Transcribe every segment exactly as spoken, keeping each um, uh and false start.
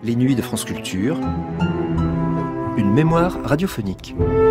Les nuits de France Culture, une mémoire radiophonique.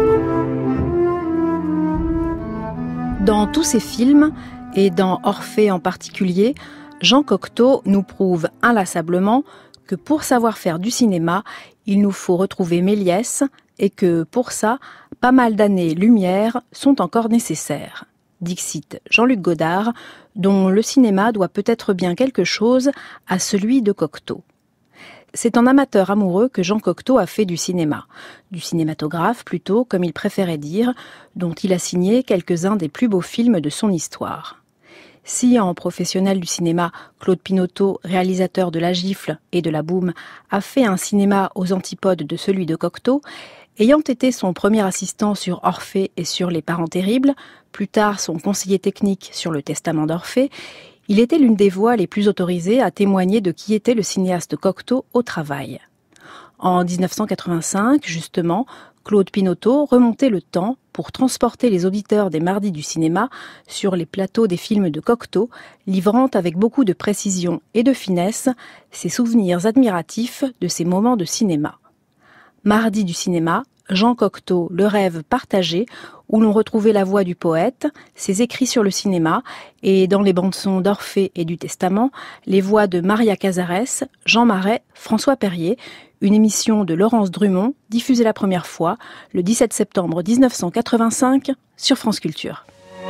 Dans tous ses films, et dans Orphée en particulier, Jean Cocteau nous prouve inlassablement que pour savoir faire du cinéma, il nous faut retrouver Méliès et que pour ça, pas mal d'années-lumière sont encore nécessaires. Dixit Jean-Luc Godard, dont le cinéma doit peut-être bien quelque chose à celui de Cocteau. C'est en amateur amoureux que Jean Cocteau a fait du cinéma, du cinématographe plutôt, comme il préférait dire, dont il a signé quelques-uns des plus beaux films de son histoire. Si en professionnel du cinéma, Claude Pinoteau, réalisateur de La Gifle et de La Boum, a fait un cinéma aux antipodes de celui de Cocteau, ayant été son premier assistant sur Orphée et sur Les Parents Terribles, plus tard son conseiller technique sur Le Testament d'Orphée, il était l'une des voix les plus autorisées à témoigner de qui était le cinéaste Cocteau au travail. En dix-neuf cent quatre-vingt-cinq, justement, Claude Pinoteau remontait le temps pour transporter les auditeurs des Mardis du cinéma sur les plateaux des films de Cocteau, livrant avec beaucoup de précision et de finesse ses souvenirs admiratifs de ces moments de cinéma. Mardi du cinéma, Jean Cocteau, le rêve partagé, où l'on retrouvait la voix du poète, ses écrits sur le cinéma, et dans les bandes-sons d'Orphée et du Testament, les voix de Maria Cazares, Jean Marais, François Perrier, une émission de Laurence Drummond, diffusée la première fois le dix-sept septembre dix-neuf cent quatre-vingt-cinq sur France Culture.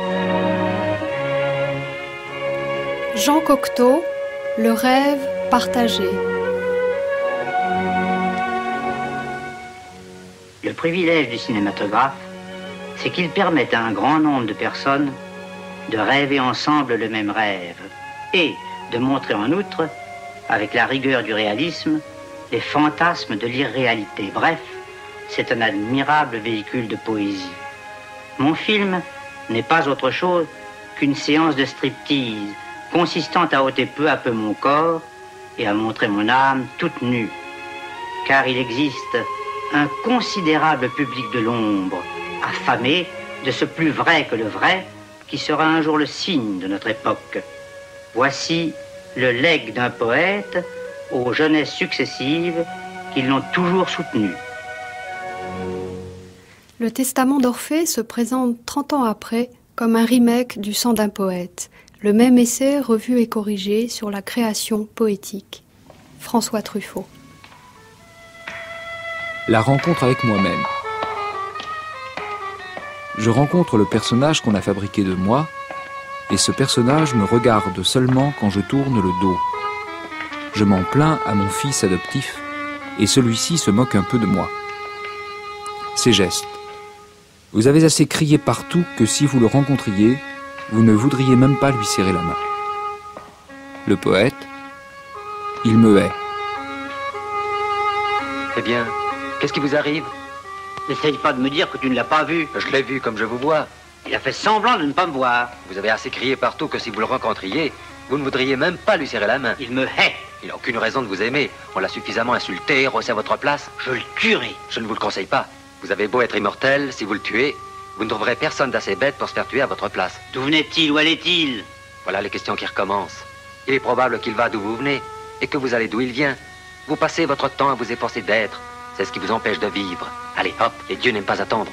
Jean Cocteau, le rêve partagé. Le privilège du cinématographe, c'est qu'il permet à un grand nombre de personnes de rêver ensemble le même rêve et de montrer en outre, avec la rigueur du réalisme, les fantasmes de l'irréalité. Bref, c'est un admirable véhicule de poésie. Mon film n'est pas autre chose qu'une séance de striptease consistant à ôter peu à peu mon corps et à montrer mon âme toute nue. Car il existe un considérable public de l'ombre, affamé de ce plus vrai que le vrai, qui sera un jour le signe de notre époque. Voici le legs d'un poète aux jeunesses successives qui l'ont toujours soutenu. Le Testament d'Orphée se présente trente ans après comme un remake du Sang d'un poète, le même essai revu et corrigé sur la création poétique. François Truffaut. La rencontre avec moi-même. Je rencontre le personnage qu'on a fabriqué de moi, et ce personnage me regarde seulement quand je tourne le dos. Je m'en plains à mon fils adoptif, et celui-ci se moque un peu de moi. Ses gestes. Vous avez assez crié partout que si vous le rencontriez, vous ne voudriez même pas lui serrer la main. Le poète, il me hait. Eh bien, qu'est-ce qui vous arrive? N'essaye pas de me dire que tu ne l'as pas vu. Je l'ai vu comme je vous vois. Il a fait semblant de ne pas me voir. Vous avez assez crié partout que si vous le rencontriez, vous ne voudriez même pas lui serrer la main. Il me hait. Il n'a aucune raison de vous aimer. On l'a suffisamment insulté et rossé à votre place. Je le tuerai. Je ne vous le conseille pas. Vous avez beau être immortel, si vous le tuez, vous ne trouverez personne d'assez bête pour se faire tuer à votre place. D'où venait-il? Où allait-il? Voilà les questions qui recommencent. Il est probable qu'il va d'où vous venez et que vous allez d'où il vient. Vous passez votre temps à vous efforcer d'être. C'est ce qui vous empêche de vivre. Allez, hop, les dieux n'aiment pas attendre.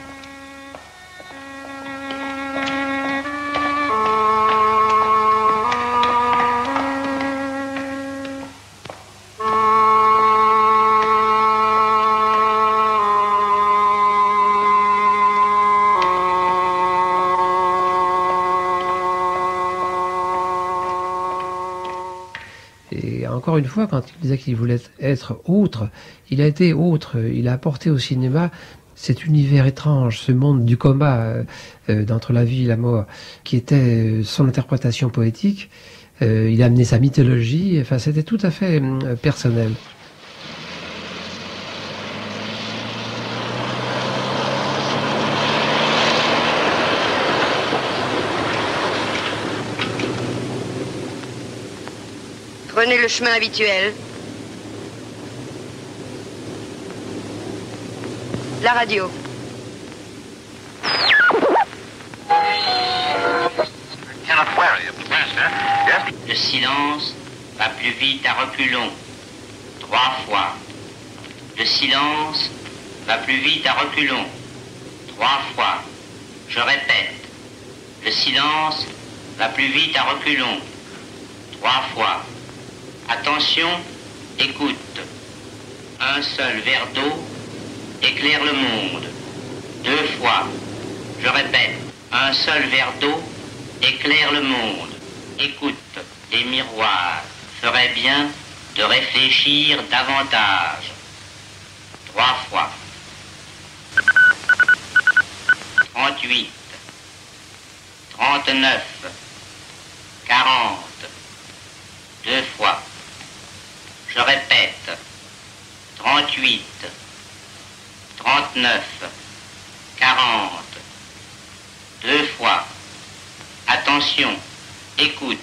Et encore une fois, quand il disait qu'il voulait être autre, il a été autre. Il a apporté au cinéma cet univers étrange, ce monde du combat euh, euh, d'entre la vie et la mort, qui était euh, son interprétation poétique. Euh, il a amené sa mythologie. Enfin, c'était tout à fait euh, personnel. Prenez le chemin habituel. La radio. Le silence va plus vite à reculons. trois fois. Le silence va plus vite à reculons, trois fois. Je répète, le silence va plus vite à reculons, trois fois. Attention, écoute. Un seul verre d'eau éclaire le monde, deux fois. Je répète, un seul verre d'eau éclaire le monde. Écoute, les miroirs feraient bien de réfléchir davantage. Trois fois. Trente-huit, trente-neuf, quarante. Deux fois. Je répète, trente-huit, trente-neuf, quarante. Deux fois. Attention, écoute.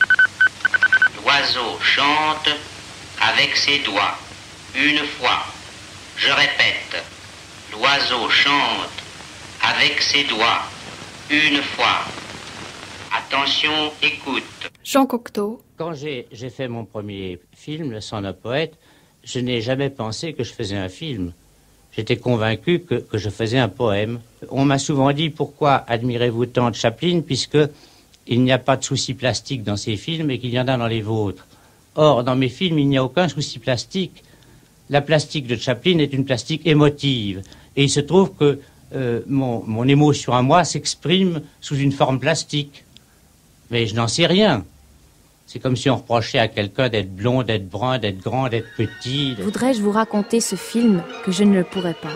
L'oiseau chante avec ses doigts. Une fois. Je répète. L'oiseau chante avec ses doigts. Une fois. Attention, écoute. Jean Cocteau. Quand j'ai j'ai fait mon premier film, Le sang d'un poète, je n'ai jamais pensé que je faisais un film. J'étais convaincu que, que je faisais un poème. On m'a souvent dit, pourquoi admirez-vous tant de Chaplin, puisque il n'y a pas de souci plastique dans ses films et qu'il y en a dans les vôtres. Or, dans mes films, il n'y a aucun souci plastique. La plastique de Chaplin est une plastique émotive. Et il se trouve que euh, mon, mon émotion à moi s'exprime sous une forme plastique. Mais je n'en sais rien. C'est comme si on reprochait à quelqu'un d'être blond, d'être brun, d'être grand, d'être petit. D'être... Voudrais-je vous raconter ce film que je ne le pourrais pas.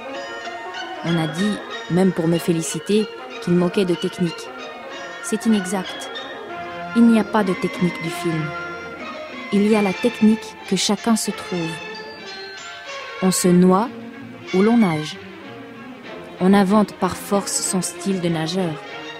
On a dit, même pour me féliciter, qu'il manquait de technique. C'est inexact. Il n'y a pas de technique du film. Il y a la technique que chacun se trouve. On se noie ou l'on nage. On invente par force son style de nageur.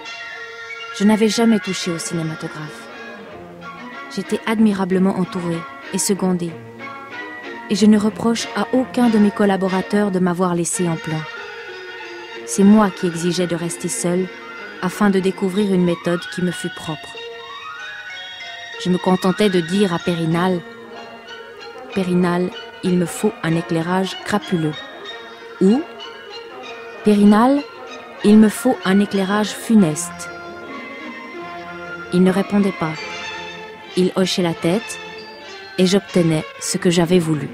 Je n'avais jamais touché au cinématographe. J'étais admirablement entourée et secondée. Et je ne reproche à aucun de mes collaborateurs de m'avoir laissé en plan. C'est moi qui exigeais de rester seule afin de découvrir une méthode qui me fût propre. Je me contentais de dire à Périnal, « Périnal, il me faut un éclairage crapuleux. » Ou « Périnal, il me faut un éclairage funeste. » Il ne répondait pas. Il hochait la tête et j'obtenais ce que j'avais voulu.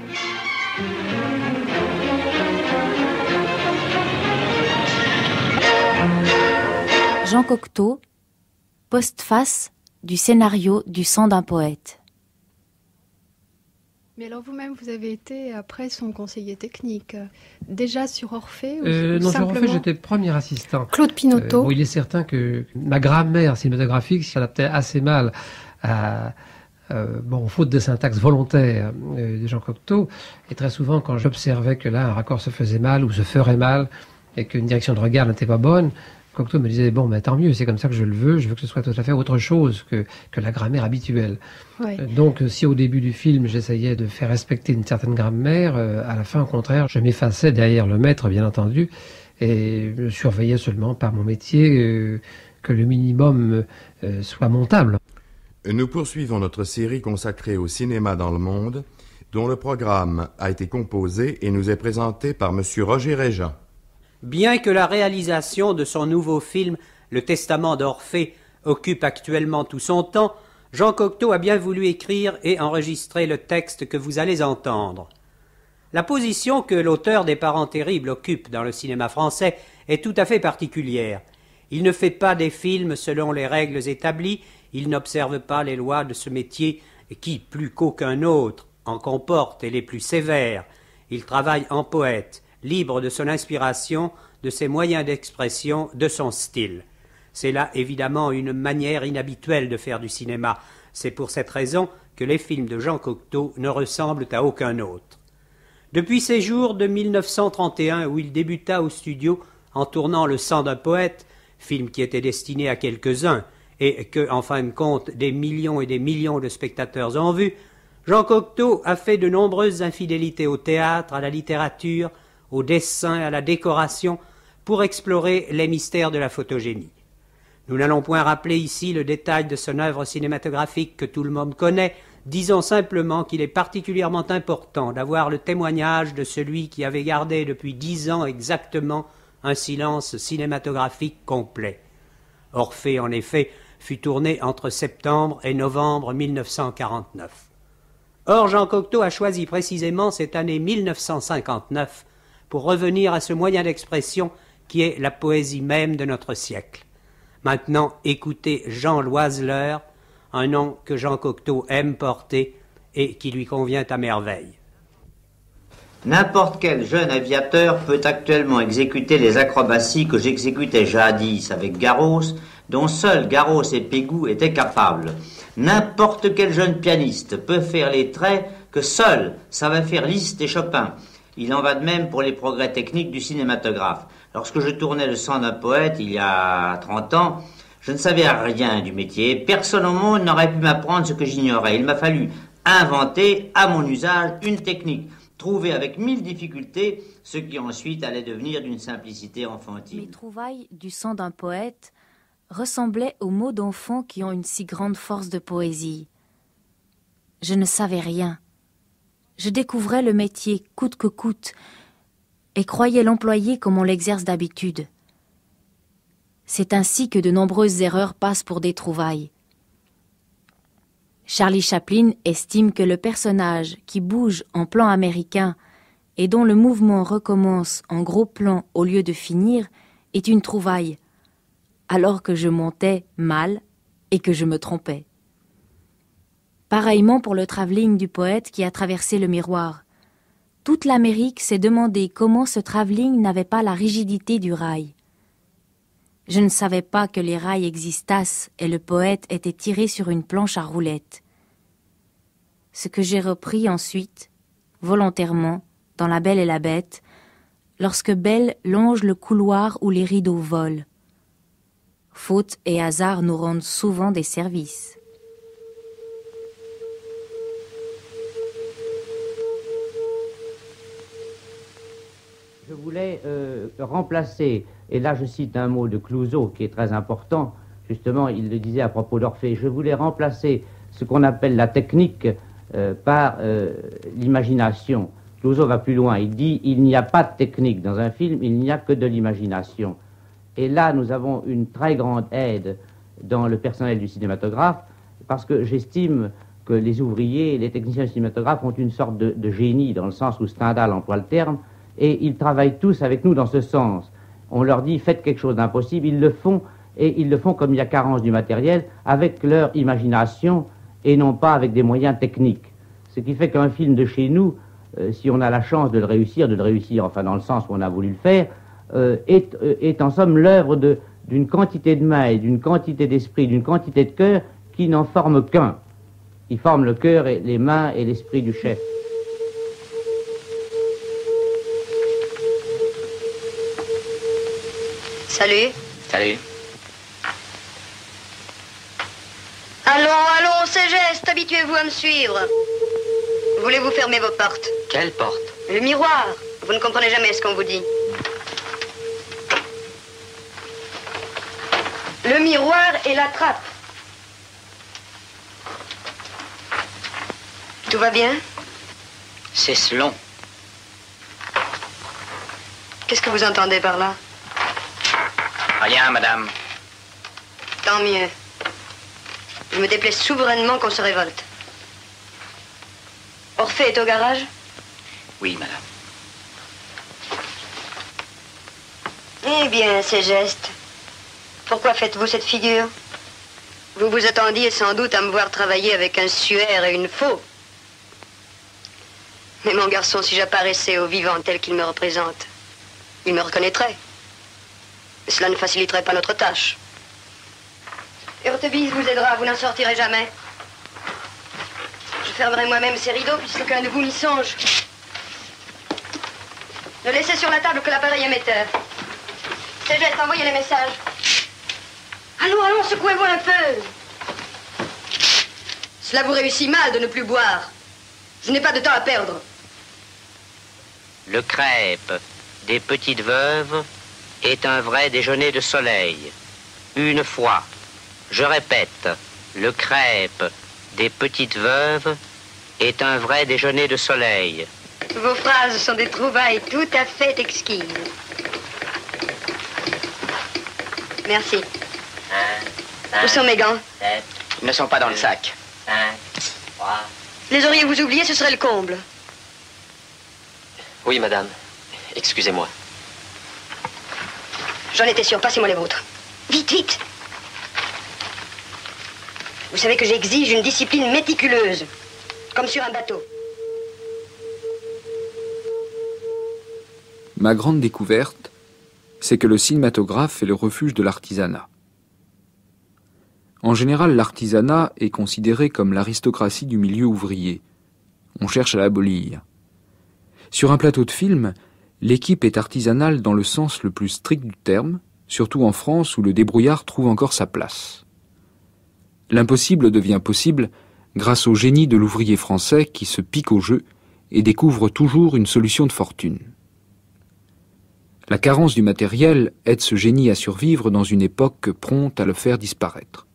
Jean Cocteau, postface du scénario du sang d'un poète. Mais alors vous-même, vous avez été après son conseiller technique, déjà sur Orphée ou euh, Non, simplement... sur Orphée, j'étais premier assistant. Claude Pinoteau. Euh, bon, il est certain que ma grammaire cinématographique s'adaptait assez mal à... Euh, bon, faute de syntaxe volontaire euh, de Jean Cocteau, et très souvent quand j'observais que là un raccord se faisait mal ou se ferait mal et qu'une direction de regard n'était pas bonne, Cocteau me disait bon, ben tant mieux, c'est comme ça que je le veux, je veux que ce soit tout à fait autre chose que, que la grammaire habituelle. Oui. Euh, donc si au début du film j'essayais de faire respecter une certaine grammaire, euh, à la fin au contraire je m'effaçais derrière le maître bien entendu et je surveillais seulement par mon métier euh, que le minimum euh, soit montable. Nous poursuivons notre série consacrée au cinéma dans le monde, dont le programme a été composé et nous est présenté par Monsieur Roger Régent. Bien que la réalisation de son nouveau film, Le Testament d'Orphée, occupe actuellement tout son temps, Jean Cocteau a bien voulu écrire et enregistrer le texte que vous allez entendre. La position que l'auteur des Parents terribles occupe dans le cinéma français est tout à fait particulière. Il ne fait pas des films selon les règles établies, il n'observe pas les lois de ce métier qui, plus qu'aucun autre, en comporte et les plus sévères. Il travaille en poète, libre de son inspiration, de ses moyens d'expression, de son style. C'est là évidemment une manière inhabituelle de faire du cinéma. C'est pour cette raison que les films de Jean Cocteau ne ressemblent à aucun autre. Depuis ses jours de mille neuf cent trente et un, où il débuta au studio en tournant Le sang d'un poète, film qui était destiné à quelques-uns, et que, en fin de compte, des millions et des millions de spectateurs ont vu, Jean Cocteau a fait de nombreuses infidélités au théâtre, à la littérature, au dessin, à la décoration, pour explorer les mystères de la photogénie. Nous n'allons point rappeler ici le détail de son œuvre cinématographique que tout le monde connaît, Disons simplement qu'il est particulièrement important d'avoir le témoignage de celui qui avait gardé depuis dix ans exactement un silence cinématographique complet. Orphée, en effet, fut tourné entre septembre et novembre mille neuf cent quarante-neuf. Or, Jean Cocteau a choisi précisément cette année mille neuf cent cinquante-neuf pour revenir à ce moyen d'expression qui est la poésie même de notre siècle. Maintenant, écoutez Jean Loiseleur, un nom que Jean Cocteau aime porter et qui lui convient à merveille. N'importe quel jeune aviateur peut actuellement exécuter les acrobaties que j'exécutais jadis avec Garros, dont seuls Garros et Pégou étaient capables. N'importe quel jeune pianiste peut faire les traits que seuls savaient faire Liszt et Chopin. Il en va de même pour les progrès techniques du cinématographe. Lorsque je tournais Le sang d'un poète, il y a trente ans, je ne savais rien du métier. Personne au monde n'aurait pu m'apprendre ce que j'ignorais. Il m'a fallu inventer, à mon usage, une technique, trouver avec mille difficultés ce qui ensuite allait devenir d'une simplicité enfantine. Mes trouvailles du sang d'un poète ressemblaient aux mots d'enfants qui ont une si grande force de poésie. Je ne savais rien. Je découvrais le métier coûte que coûte et croyais l'employer comme on l'exerce d'habitude. C'est ainsi que de nombreuses erreurs passent pour des trouvailles. Charlie Chaplin estime que le personnage qui bouge en plan américain et dont le mouvement recommence en gros plan au lieu de finir est une trouvaille, alors que je montais mal et que je me trompais. Pareillement pour le travelling du poète qui a traversé le miroir. Toute l'Amérique s'est demandé comment ce travelling n'avait pas la rigidité du rail. Je ne savais pas que les rails existassent et le poète était tiré sur une planche à roulettes. Ce que j'ai repris ensuite, volontairement, dans La Belle et la Bête, lorsque Belle longe le couloir où les rideaux volent. Faute et hasard nous rendent souvent des services. Je voulais euh, remplacer, et là je cite un mot de Clouzot qui est très important, justement il le disait à propos d'Orphée, je voulais remplacer ce qu'on appelle la technique euh, par euh, l'imagination. Clouzot va plus loin, il dit il n'y a pas de technique dans un film, il n'y a que de l'imagination. Et là nous avons une très grande aide dans le personnel du cinématographe, parce que j'estime que les ouvriers, les techniciens cinématographes ont une sorte de, de génie, dans le sens où Stendhal emploie le terme, et ils travaillent tous avec nous dans ce sens. On leur dit faites quelque chose d'impossible, ils le font, et ils le font comme il y a carence du matériel, avec leur imagination et non pas avec des moyens techniques. Ce qui fait qu'un film de chez nous, euh, si on a la chance de le réussir, de le réussir enfin dans le sens où on a voulu le faire, euh, est, euh, est en somme l'œuvre de, d'une quantité de mains et d'une quantité d'esprit, d'une quantité de cœur qui n'en forment qu'un. Ils forment le cœur et les mains et l'esprit du chef. Salut. Salut. Allons, allons, c'est geste, habituez-vous à me suivre. Voulez-vous fermer vos portes? Quelle porte? Le miroir. Vous ne comprenez jamais ce qu'on vous dit. Le miroir et la trappe. Tout va bien? C'est long. Qu'est-ce que vous entendez par là? Rien, madame. Tant mieux. Je me déplais souverainement qu'on se révolte. Orphée est au garage? Oui, madame. Eh bien, ces gestes. Pourquoi faites-vous cette figure? Vous vous attendiez sans doute à me voir travailler avec un suaire et une faux. Mais mon garçon, si j'apparaissais au vivant tel qu'il me représente, il me reconnaîtrait. Et cela ne faciliterait pas notre tâche. Heurtebise vous aidera, vous n'en sortirez jamais. Je fermerai moi-même ces rideaux puisqu'aucun de vous n'y songe. Ne laissez sur la table que l'appareil émetteur. C'est geste, envoyez les messages. Allons, allons, secouez-vous un peu. Cela vous réussit mal de ne plus boire. Je n'ai pas de temps à perdre. Le crêpe des petites veuves est un vrai déjeuner de soleil. Une fois, je répète, le crêpe des petites veuves est un vrai déjeuner de soleil. Vos phrases sont des trouvailles tout à fait exquises. Merci. Un, Où sont mes gants? sept, ils ne sont pas dans le sac. Cinq, trois. Les auriez-vous oubliés, ce serait le comble. Oui, madame. Excusez-moi. J'en étais sûr, passez-moi les vôtres. Vite, vite. Vous savez que j'exige une discipline méticuleuse, comme sur un bateau. Ma grande découverte, c'est que le cinématographe est le refuge de l'artisanat. En général, l'artisanat est considéré comme l'aristocratie du milieu ouvrier. On cherche à l'abolir. Sur un plateau de film, l'équipe est artisanale dans le sens le plus strict du terme, surtout en France où le débrouillard trouve encore sa place. L'impossible devient possible grâce au génie de l'ouvrier français qui se pique au jeu et découvre toujours une solution de fortune. La carence du matériel aide ce génie à survivre dans une époque prompte à le faire disparaître.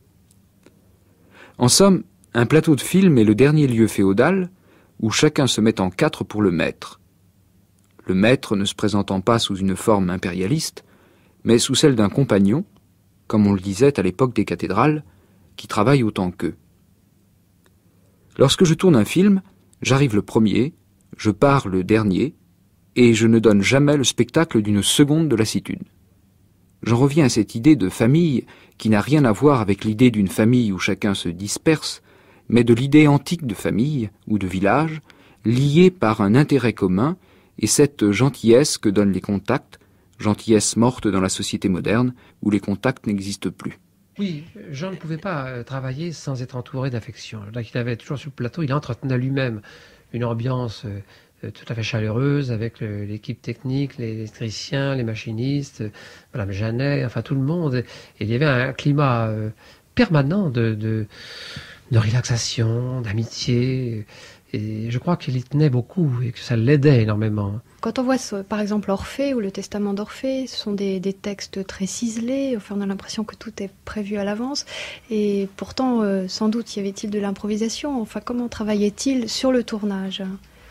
En somme, un plateau de film est le dernier lieu féodal où chacun se met en quatre pour le maître. Le maître ne se présentant pas sous une forme impérialiste, mais sous celle d'un compagnon, comme on le disait à l'époque des cathédrales, qui travaille autant qu'eux. Lorsque je tourne un film, j'arrive le premier, je pars le dernier, et je ne donne jamais le spectacle d'une seconde de lassitude. J'en reviens à cette idée de famille qui n'a rien à voir avec l'idée d'une famille où chacun se disperse, mais de l'idée antique de famille ou de village, liée par un intérêt commun et cette gentillesse que donnent les contacts, gentillesse morte dans la société moderne où les contacts n'existent plus. Oui, Jean ne pouvait pas travailler sans être entouré d'affection. Là qu'il avait toujours sur le plateau, il entretenait lui-même une ambiance tout à fait chaleureuse avec l'équipe technique, les électriciens, les machinistes, Madame Janet, enfin tout le monde. Et il y avait un climat permanent de, de, de relaxation, d'amitié. Et je crois qu'il y tenait beaucoup et que ça l'aidait énormément. Quand on voit par exemple Orphée ou le Testament d'Orphée, ce sont des, des textes très ciselés, enfin, on a l'impression que tout est prévu à l'avance. Et pourtant, euh, sans doute, y avait-il de l'improvisation. Enfin, comment travaillait-il sur le tournage ?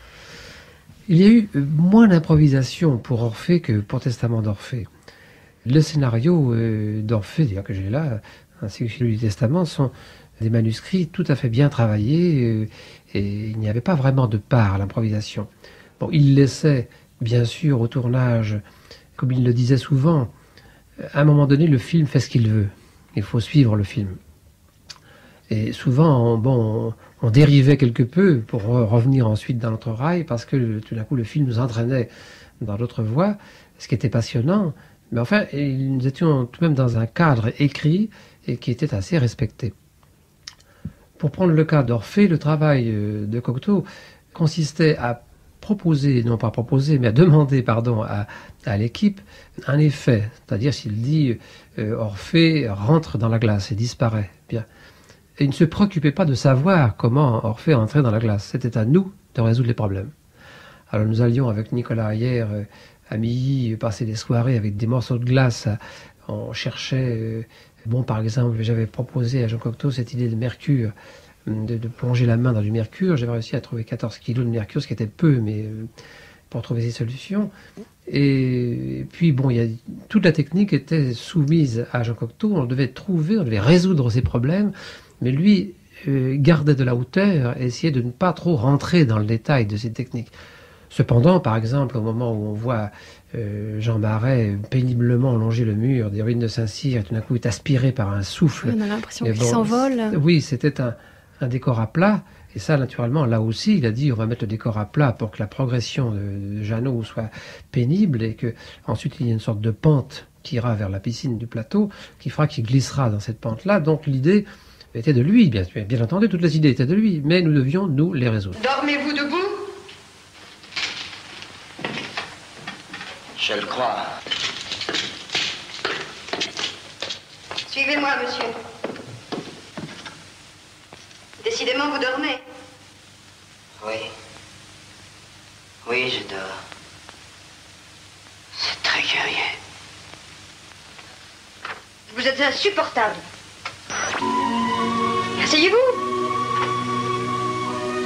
Il y a eu moins d'improvisation pour Orphée que pour Testament d'Orphée. Le scénario euh, d'Orphée, d'ailleurs que j'ai là, ainsi que celui du Testament, sont des manuscrits tout à fait bien travaillés euh, et il n'y avait pas vraiment de part à l'improvisation. Bon, il laissait, bien sûr, au tournage, comme il le disait souvent, à un moment donné, le film fait ce qu'il veut. Il faut suivre le film. Et souvent, bon, on, on dérivait quelque peu pour revenir ensuite dans notre rail, parce que tout d'un coup, le film nous entraînait dans d'autres voies, ce qui était passionnant. Mais enfin, nous étions tout de même dans un cadre écrit et qui était assez respecté. Pour prendre le cas d'Orphée, le travail de Cocteau consistait à proposer, non pas proposer, mais à demander, pardon, à, à l'équipe un effet. C'est-à-dire s'il dit euh, Orphée rentre dans la glace et disparaît. Bien. Et il ne se préoccupait pas de savoir comment Orphée entrait dans la glace. C'était à nous de résoudre les problèmes. Alors nous allions avec Nicolas hier euh, à Milly passer des soirées avec des morceaux de glace. On cherchait, euh, bon par exemple, j'avais proposé à Jean Cocteau cette idée de mercure. De, de plonger la main dans du mercure. J'avais réussi à trouver quatorze kilos de mercure, ce qui était peu, mais euh, pour trouver ces solutions. Et, et puis, bon, il y a, toute la technique était soumise à Jean Cocteau. On devait trouver, on devait résoudre ces problèmes, mais lui euh, gardait de la hauteur et essayait de ne pas trop rentrer dans le détail de ces techniques. Cependant, par exemple, au moment où on voit euh, Jean Marais péniblement longer le mur des ruines de Saint-Cyr et tout d'un coup est aspiré par un souffle. On a l'impression Et qu'il bon, s'envole. Oui, c'était un... un décor à plat, et ça, naturellement, là aussi, il a dit, on va mettre le décor à plat pour que la progression de, de Jeannot soit pénible, et que ensuite il y ait une sorte de pente qui ira vers la piscine du plateau, qui fera qu'il glissera dans cette pente-là. Donc l'idée était de lui, bien, bien entendu, toutes les idées étaient de lui, mais nous devions, nous, les résoudre. Dormez-vous debout? Je le crois. Suivez-moi, monsieur. Décidément, vous dormez. Oui. Oui, je dors. C'est très curieux. Vous êtes insupportable. Asseyez-vous.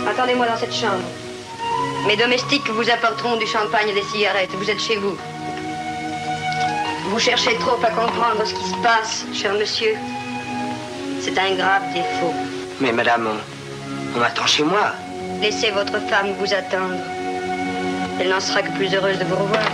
Attendez-moi dans cette chambre. Mes domestiques vous apporteront du champagne et des cigarettes. Vous êtes chez vous. Vous cherchez trop à comprendre ce qui se passe, cher monsieur. C'est un grave défaut. Mais madame, on, on m'attend chez moi. Laissez votre femme vous attendre. Elle n'en sera que plus heureuse de vous revoir.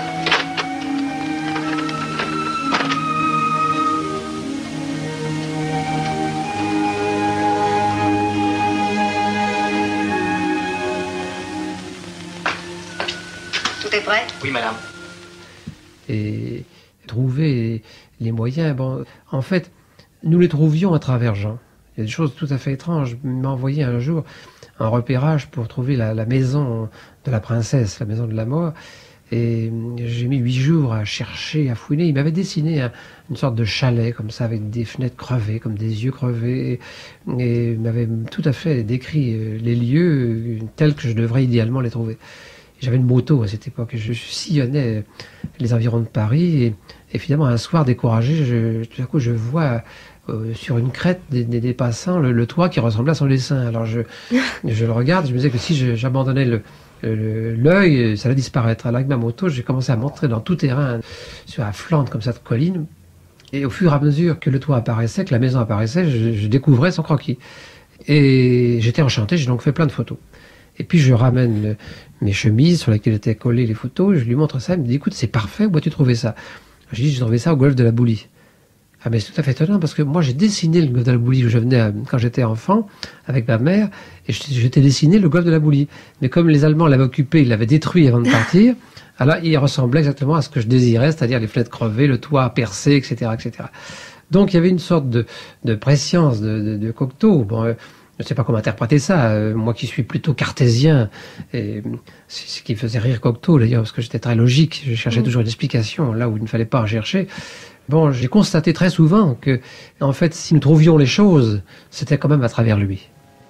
Tout est prêt? Oui, madame. Et trouver les moyens, bon, en fait, nous les trouvions à travers Jean. Il y a des choses tout à fait étranges. Il m'a envoyé un jour un repérage pour trouver la, la maison de la princesse, la maison de la mort. Et j'ai mis huit jours à chercher, à fouiner. Il m'avait dessiné un, une sorte de chalet, comme ça, avec des fenêtres crevées, comme des yeux crevés. Et, et il m'avait tout à fait décrit les lieux tels que je devrais idéalement les trouver. J'avais une moto à cette époque. Je sillonnais les environs de Paris. Et, et finalement, un soir, découragé, je, tout à coup, je vois euh, sur une crête des, des, des passants le, le toit qui ressemblait à son dessin. Alors, je, je le regarde. Je me disais que si je, j'abandonnais le l'œil, ça allait disparaître. Alors avec ma moto, j'ai commencé à montrer dans tout terrain, sur la flanc comme ça de colline. Et au fur et à mesure que le toit apparaissait, que la maison apparaissait, je, je découvrais son croquis. Et j'étais enchanté, j'ai donc fait plein de photos. Et puis je ramène le, mes chemises sur lesquelles étaient collées les photos, je lui montre ça, il me dit, écoute, c'est parfait, où as-tu trouvé ça? Je dis, j'ai trouvé ça au golfe de la Boulie. Ah mais c'est tout à fait étonnant parce que moi j'ai dessiné le golfe de la Boulie où je venais à, quand j'étais enfant avec ma mère et je, je t'ai dessiné le golfe de la Boulie. Mais comme les Allemands l'avaient occupé, ils l'avaient détruit avant de partir, alors il ressemblait exactement à ce que je désirais, c'est-à-dire les fenêtres crevées, le toit percé, et cetera, et cetera. Donc il y avait une sorte de, de prescience de, de, de Cocteau. Bon, euh, je ne sais pas comment interpréter ça. Euh, moi qui suis plutôt cartésien, et c'est ce qui faisait rire Cocteau d'ailleurs parce que j'étais très logique. Je cherchais mmh. toujours une explication là où il ne fallait pas en chercher. Bon, j'ai constaté très souvent que, en fait, si nous trouvions les choses, c'était quand même à travers lui.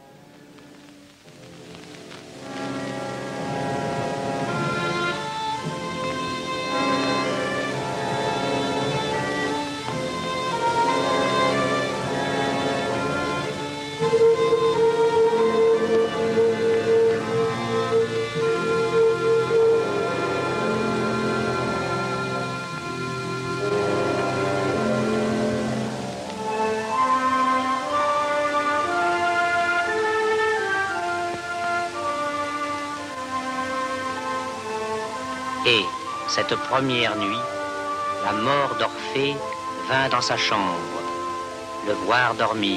Et, cette première nuit, la mort d'Orphée vint dans sa chambre, le voir dormir.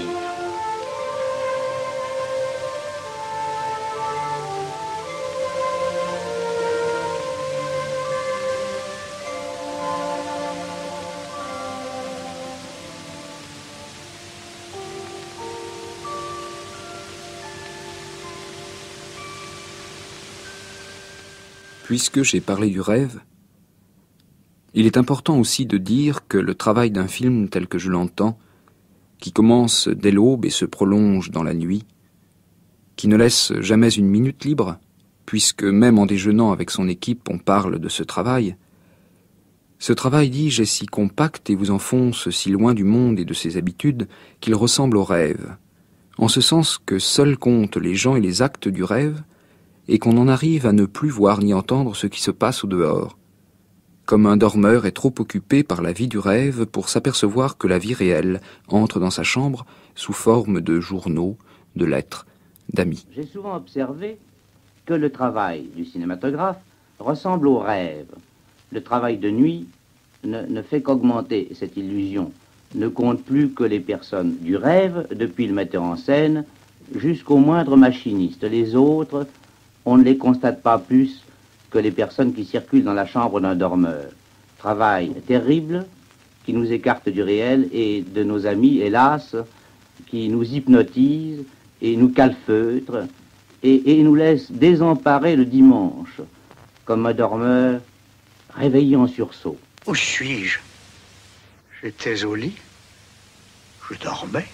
Puisque j'ai parlé du rêve, il est important aussi de dire que le travail d'un film tel que je l'entends, qui commence dès l'aube et se prolonge dans la nuit, qui ne laisse jamais une minute libre, puisque même en déjeunant avec son équipe on parle de ce travail, ce travail, dis-je, est si compact et vous enfonce si loin du monde et de ses habitudes qu'il ressemble au rêve, en ce sens que seuls comptent les gens et les actes du rêve, et qu'on en arrive à ne plus voir ni entendre ce qui se passe au dehors, comme un dormeur est trop occupé par la vie du rêve pour s'apercevoir que la vie réelle entre dans sa chambre sous forme de journaux, de lettres, d'amis. J'ai souvent observé que le travail du cinématographe ressemble au rêve. Le travail de nuit ne, ne fait qu'augmenter cette illusion, ne compte plus que les personnes du rêve, depuis le metteur en scène jusqu'au moindre machiniste. Les autres, on ne les constate pas plus que les personnes qui circulent dans la chambre d'un dormeur. Travail terrible qui nous écarte du réel et de nos amis, hélas, qui nous hypnotisent et nous calfeutrent et, et nous laissent désemparés le dimanche, comme un dormeur réveillé en sursaut. Où suis-je? J'étais au lit. Je dormais.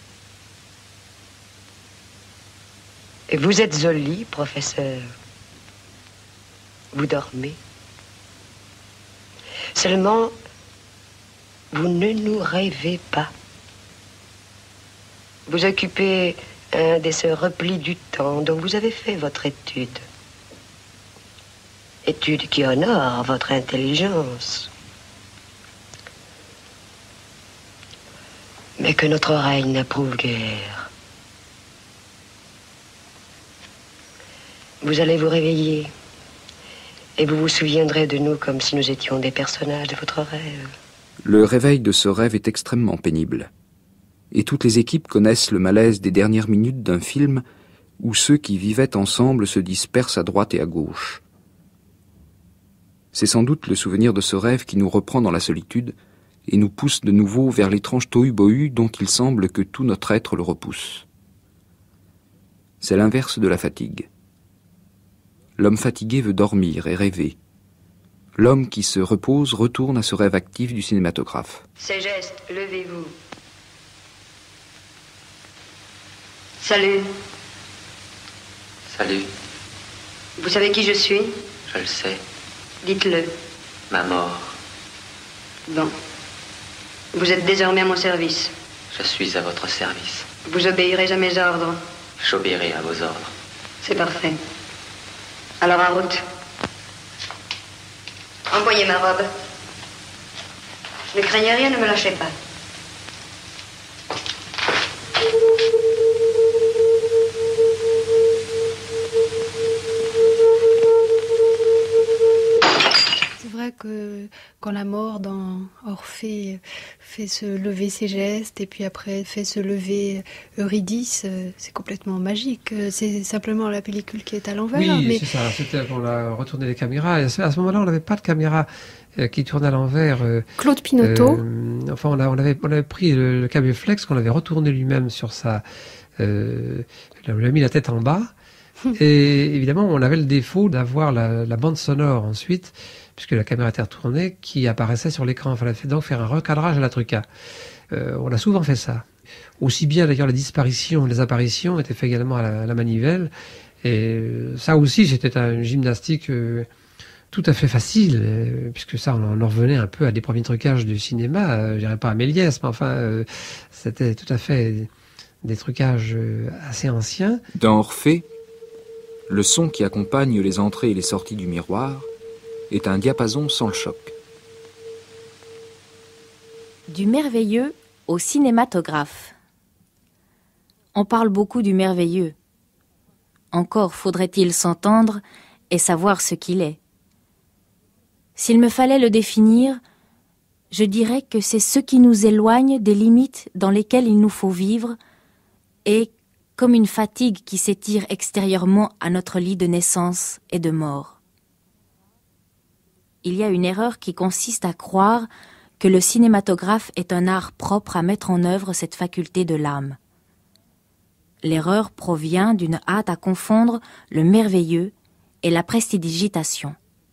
Et vous êtes au lit, professeur. Vous dormez. Seulement, vous ne nous rêvez pas. Vous occupez un de ces replis du temps dont vous avez fait votre étude. Étude qui honore votre intelligence. Mais que notre oreille n'approuve guère. Vous allez vous réveiller et vous vous souviendrez de nous comme si nous étions des personnages de votre rêve. Le réveil de ce rêve est extrêmement pénible. Et toutes les équipes connaissent le malaise des dernières minutes d'un film où ceux qui vivaient ensemble se dispersent à droite et à gauche. C'est sans doute le souvenir de ce rêve qui nous reprend dans la solitude et nous pousse de nouveau vers l'étrange tohu-bohu dont il semble que tout notre être le repousse. C'est l'inverse de la fatigue. L'homme fatigué veut dormir et rêver. L'homme qui se repose retourne à ce rêve actif du cinématographe. Ces gestes, levez-vous. Salut. Salut. Vous savez qui je suis? Je le sais. Dites-le. Ma mort. Bon. Vous êtes désormais à mon service. Je suis à votre service. Vous obéirez à mes ordres. J'obéirai à vos ordres. C'est parfait. Alors en route. Envoyez ma robe. Ne craignez rien, ne me lâchez pas. C'est vrai que quand la mort dans Orphée fait se lever ses gestes et puis après fait se lever Eurydice, c'est complètement magique. C'est simplement la pellicule qui est à l'envers. Oui, mais... c'est ça. C'était qu'on a retourné les caméras. Et à ce moment-là, on n'avait pas de caméra euh, qui tournait à l'envers. Euh, Claude Pinoteau. Euh, enfin, on, a, on, avait, on avait pris le, le Caméflex qu'on avait retourné lui-même sur sa... Euh, on lui a mis la tête en bas. Et évidemment, on avait le défaut d'avoir la, la bande sonore ensuite, puisque la caméra était retournée, qui apparaissait sur l'écran. Il fallait donc faire un recadrage à la truca. Euh, on a souvent fait ça. Aussi bien d'ailleurs les disparitions, les apparitions étaient faites également à la, à la manivelle. Et ça aussi, c'était une gymnastique euh, tout à fait facile, euh, puisque ça, on en revenait un peu à des premiers trucages du cinéma. Euh, je dirais pas à Méliès, mais enfin, euh, c'était tout à fait des trucages euh, assez anciens. Dans Orphée, le son qui accompagne les entrées et les sorties du miroir est un diapason sans le choc. Du merveilleux au cinématographe. On parle beaucoup du merveilleux. Encore faudrait-il s'entendre et savoir ce qu'il est. S'il me fallait le définir, je dirais que c'est ce qui nous éloigne des limites dans lesquelles il nous faut vivre et comme une fatigue qui s'étire extérieurement à notre lit de naissance et de mort. Il y a une erreur qui consiste à croire que le cinématographe est un art propre à mettre en œuvre cette faculté de l'âme. L'erreur provient d'une hâte à confondre le merveilleux et la prestidigitation.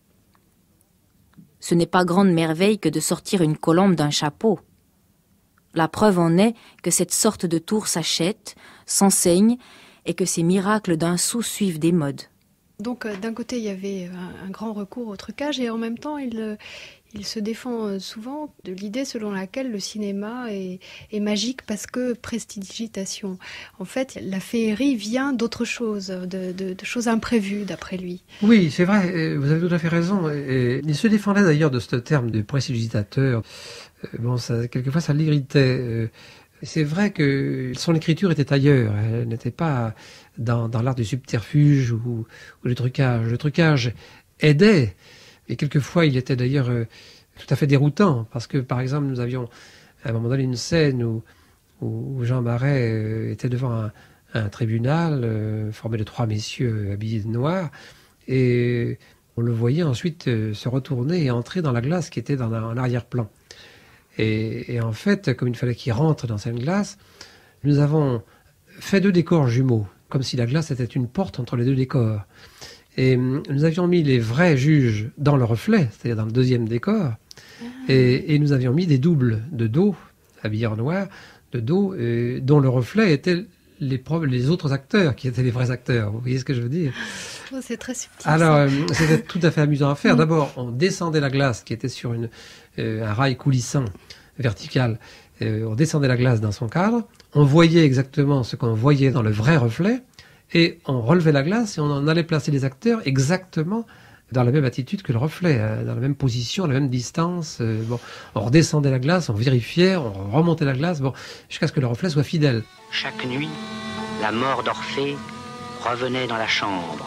Ce n'est pas grande merveille que de sortir une colombe d'un chapeau. La preuve en est que cette sorte de tour s'achète, s'enseigne, et que ces miracles d'un sou suivent des modes. Donc euh, d'un côté, il y avait un, un grand recours au trucage, et en même temps, il, euh, il se défend euh, souvent de l'idée selon laquelle le cinéma est, est magique parce que prestidigitation. En fait, la féerie vient d'autre chose, de, de, de choses imprévues, d'après lui. Oui, c'est vrai, vous avez tout à fait raison. Et il se défendait d'ailleurs de ce terme de prestidigitateur. Bon, ça, quelquefois, ça l'irritait. C'est vrai que son écriture était ailleurs. Elle n'était pas dans, dans l'art du subterfuge ou, ou le trucage. Le trucage aidait. Et quelquefois, il était d'ailleurs euh, tout à fait déroutant. Parce que, par exemple, nous avions à un moment donné une scène où, où Jean Marais euh, était devant un, un tribunal euh, formé de trois messieurs habillés de noir. Et on le voyait ensuite euh, se retourner et entrer dans la glace qui était dans en arrière-plan. Et, et en fait, comme il fallait qu'il rentre dans cette glace, nous avons fait deux décors jumeaux, comme si la glace était une porte entre les deux décors. Et nous avions mis les vrais juges dans le reflet, c'est-à-dire dans le deuxième décor, ah. et, et nous avions mis des doubles de dos, habillés en noir, de dos, et, dont le reflet était les, pro- les autres acteurs, qui étaient les vrais acteurs. Vous voyez ce que je veux dire ? Oh, c'est très subtil. Alors, euh, c'était tout à fait amusant à faire. D'abord, on descendait la glace qui était sur une, euh, un rail coulissant, vertical. Euh, on descendait la glace dans son cadre, on voyait exactement ce qu'on voyait dans le vrai reflet, et on relevait la glace et on en allait placer les acteurs exactement dans la même attitude que le reflet, hein, dans la même position, la même distance. Euh, bon, on redescendait la glace, on vérifiait, on remontait la glace, bon, jusqu'à ce que le reflet soit fidèle. Chaque nuit, la mort d'Orphée revenait dans la chambre.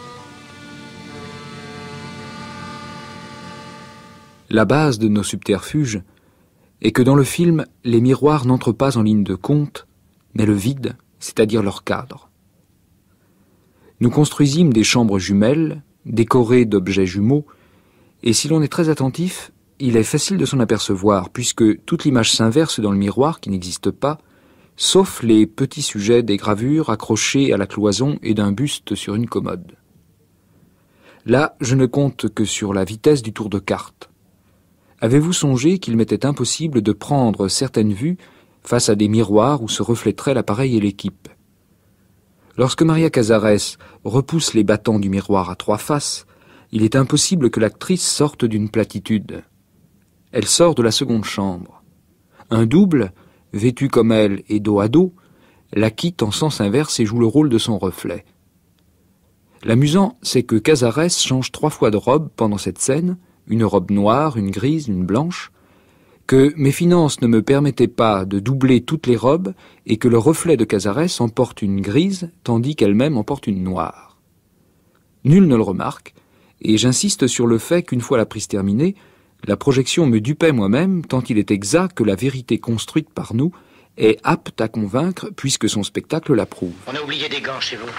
La base de nos subterfuges est que dans le film, les miroirs n'entrent pas en ligne de compte, mais le vide, c'est-à-dire leur cadre. Nous construisîmes des chambres jumelles, décorées d'objets jumeaux, et si l'on est très attentif, il est facile de s'en apercevoir, puisque toute l'image s'inverse dans le miroir qui n'existe pas, sauf les petits sujets des gravures accrochées à la cloison et d'un buste sur une commode. Là, je ne compte que sur la vitesse du tour de carte. Avez-vous songé qu'il m'était impossible de prendre certaines vues face à des miroirs où se reflèteraient l'appareil et l'équipe? Lorsque Maria Casares repousse les battants du miroir à trois faces, il est impossible que l'actrice sorte d'une platitude. Elle sort de la seconde chambre. Un double, vêtu comme elle et dos à dos, la quitte en sens inverse et joue le rôle de son reflet. L'amusant, c'est que Casares change trois fois de robe pendant cette scène, une robe noire, une grise, une blanche, que mes finances ne me permettaient pas de doubler toutes les robes et que le reflet de Casares emporte une grise tandis qu'elle-même emporte une noire. Nul ne le remarque, et j'insiste sur le fait qu'une fois la prise terminée, la projection me dupait moi-même tant il est exact que la vérité construite par nous est apte à convaincre puisque son spectacle l'approuve. On a oublié des gants chez vous.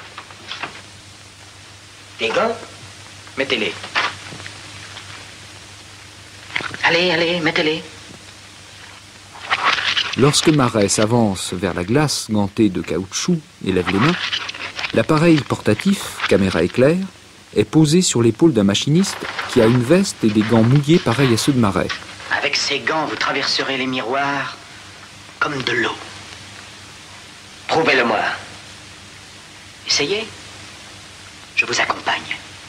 Des gants? Mettez-les. Allez, allez, mettez-les. Lorsque Marais s'avance vers la glace gantée de caoutchouc et lève les mains, l'appareil portatif, caméra éclair, est posé sur l'épaule d'un machiniste qui a une veste et des gants mouillés pareils à ceux de Marais. Avec ces gants, vous traverserez les miroirs comme de l'eau. Prouvez-le-moi. Essayez. Je vous accompagne.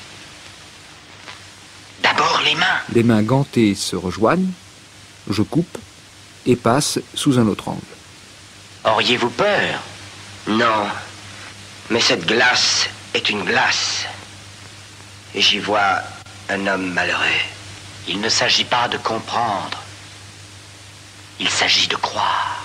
D'abord les mains. Les mains gantées se rejoignent, je coupe et passe sous un autre angle. Auriez-vous peur? Non. Mais cette glace est une glace. Et j'y vois un homme malheureux. Il ne s'agit pas de comprendre. Il s'agit de croire.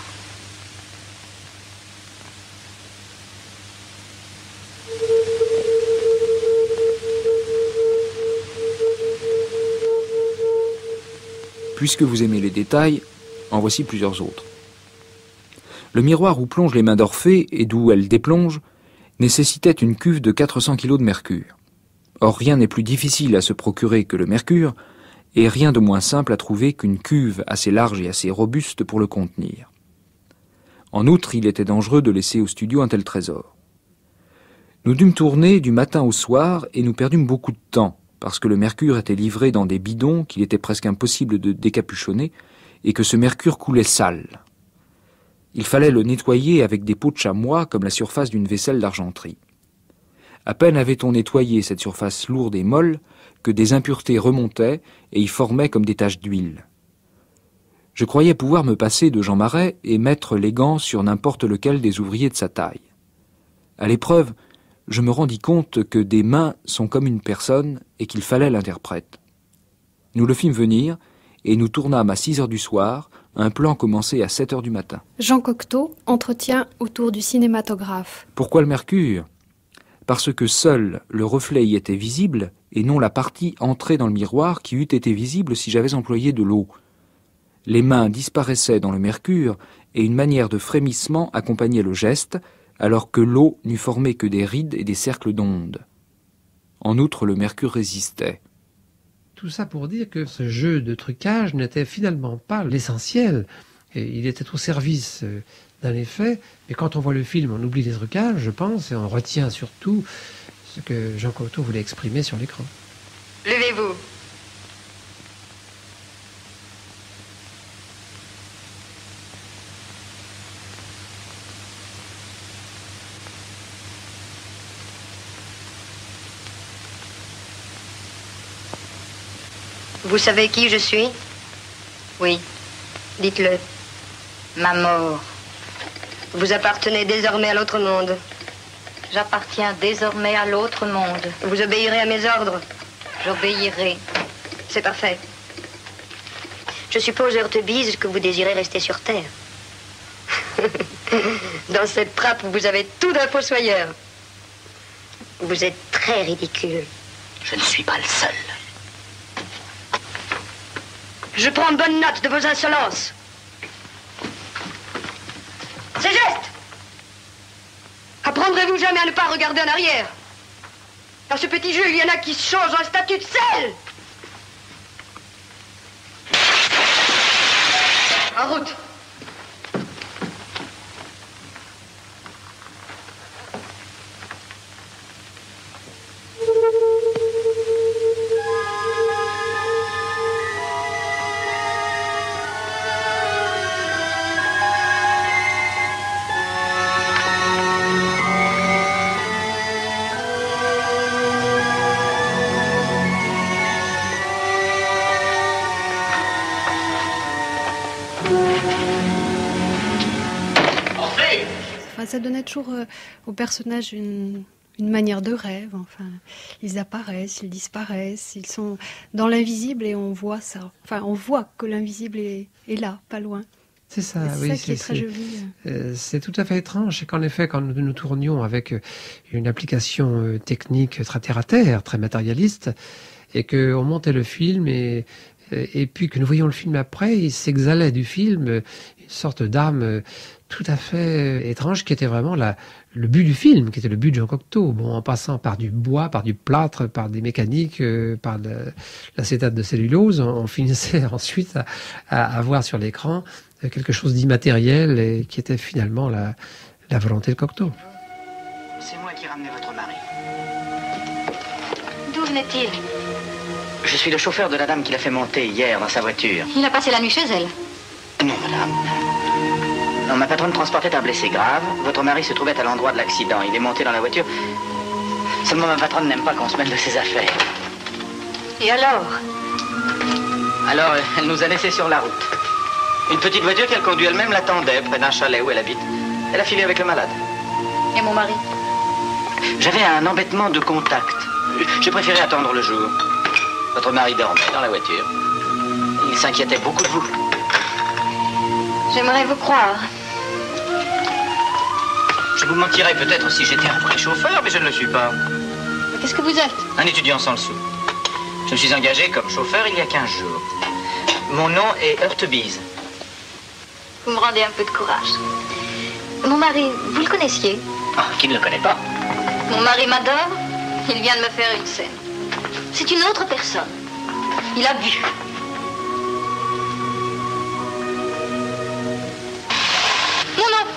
Puisque vous aimez les détails, en voici plusieurs autres. Le miroir où plongent les mains d'Orphée et d'où elles déplongent nécessitait une cuve de quatre cents kilos de mercure. Or, rien n'est plus difficile à se procurer que le mercure, et rien de moins simple à trouver qu'une cuve assez large et assez robuste pour le contenir. En outre, il était dangereux de laisser au studio un tel trésor. Nous dûmes tourner du matin au soir et nous perdûmes beaucoup de temps, parce que le mercure était livré dans des bidons qu'il était presque impossible de décapuchonner, et que ce mercure coulait sale. Il fallait le nettoyer avec des peaux de chamois comme la surface d'une vaisselle d'argenterie. À peine avait-on nettoyé cette surface lourde et molle que des impuretés remontaient et y formaient comme des taches d'huile. Je croyais pouvoir me passer de Jean Marais et mettre les gants sur n'importe lequel des ouvriers de sa taille. À l'épreuve, je me rendis compte que des mains sont comme une personne et qu'il fallait l'interprète. Nous le fîmes venir et nous tournâmes à six heures du soir un plan commencé à sept heures du matin. Jean Cocteau, entretien autour du cinématographe. Pourquoi le mercure ? Parce que seul le reflet y était visible et non la partie entrée dans le miroir qui eût été visible si j'avais employé de l'eau. Les mains disparaissaient dans le mercure et une manière de frémissement accompagnait le geste, alors que l'eau n'eût formé que des rides et des cercles d'ondes. En outre, le mercure résistait. Tout ça pour dire que ce jeu de trucage n'était finalement pas l'essentiel. Et il était au service d'un effet, mais quand on voit le film, on oublie les trucages, je pense, et on retient surtout ce que Jean Cocteau voulait exprimer sur l'écran. Levez-vous. Vous savez qui je suis? Oui, dites-le. Ma mort. Vous appartenez désormais à l'autre monde. J'appartiens désormais à l'autre monde. Vous obéirez à mes ordres. J'obéirai. C'est parfait. Je suppose, Heurtebise, que vous désirez rester sur Terre. Dans cette trappe, vous avez tout d'un fossoyeur. Vous êtes très ridicule. Je ne suis pas le seul. Je prends bonne note de vos insolences. C'est juste. Apprendrez-vous jamais à ne pas regarder en arrière? Dans ce petit jeu, il y en a qui se changent en statue de sel. En route. Ça donnait toujours euh, aux personnages une, une manière de rêve. Enfin, ils apparaissent, ils disparaissent, ils sont dans l'invisible et on voit ça. Enfin, on voit que l'invisible est, est là, pas loin. C'est ça, c'est oui. ça qui est très joli. Euh, c'est tout à fait étrange. C'est qu'en effet, quand nous, nous tournions avec une application euh, technique très terre à terre, très matérialiste, et qu'on montait le film et et puis que nous voyions le film après, il s'exhalait du film une sorte d'âme tout à fait étrange qui était vraiment la, le but du film, qui était le but de Jean Cocteau. Bon, en passant par du bois, par du plâtre, par des mécaniques, euh, par le, l'acétate de cellulose, on, on finissait ensuite à, à, à voir sur l'écran quelque chose d'immatériel et qui était finalement la, la volonté de Cocteau. C'est moi qui ramenais votre mari. D'où venait-il? Je suis le chauffeur de la dame qui l'a fait monter hier dans sa voiture. Il a passé la nuit chez elle. Non, madame. Non, ma patronne transportait un blessé grave. Votre mari se trouvait à l'endroit de l'accident. Il est monté dans la voiture. Seulement, ma patronne n'aime pas qu'on se mêle de ses affaires. Et alors? Alors, elle nous a laissés sur la route. Une petite voiture qu'elle conduit elle-même l'attendait près d'un chalet où elle habite. Elle a filé avec le malade. Et mon mari? J'avais un embêtement de contact. J'ai préféré attendre le jour. Votre mari dormait dans la voiture. Il s'inquiétait beaucoup de vous. J'aimerais vous croire. Je vous mentirais peut-être si j'étais un vrai chauffeur, mais je ne le suis pas. Mais qu'est-ce que vous êtes? Un étudiant sans le sou. Je me suis engagé comme chauffeur il y a quinze jours. Mon nom est Heurtebise. Vous me rendez un peu de courage. Mon mari, vous le connaissiez? Ah, qui ne le connaît pas? Mon mari m'adore. Il vient de me faire une scène. C'est une autre personne. Il a bu. Non, non.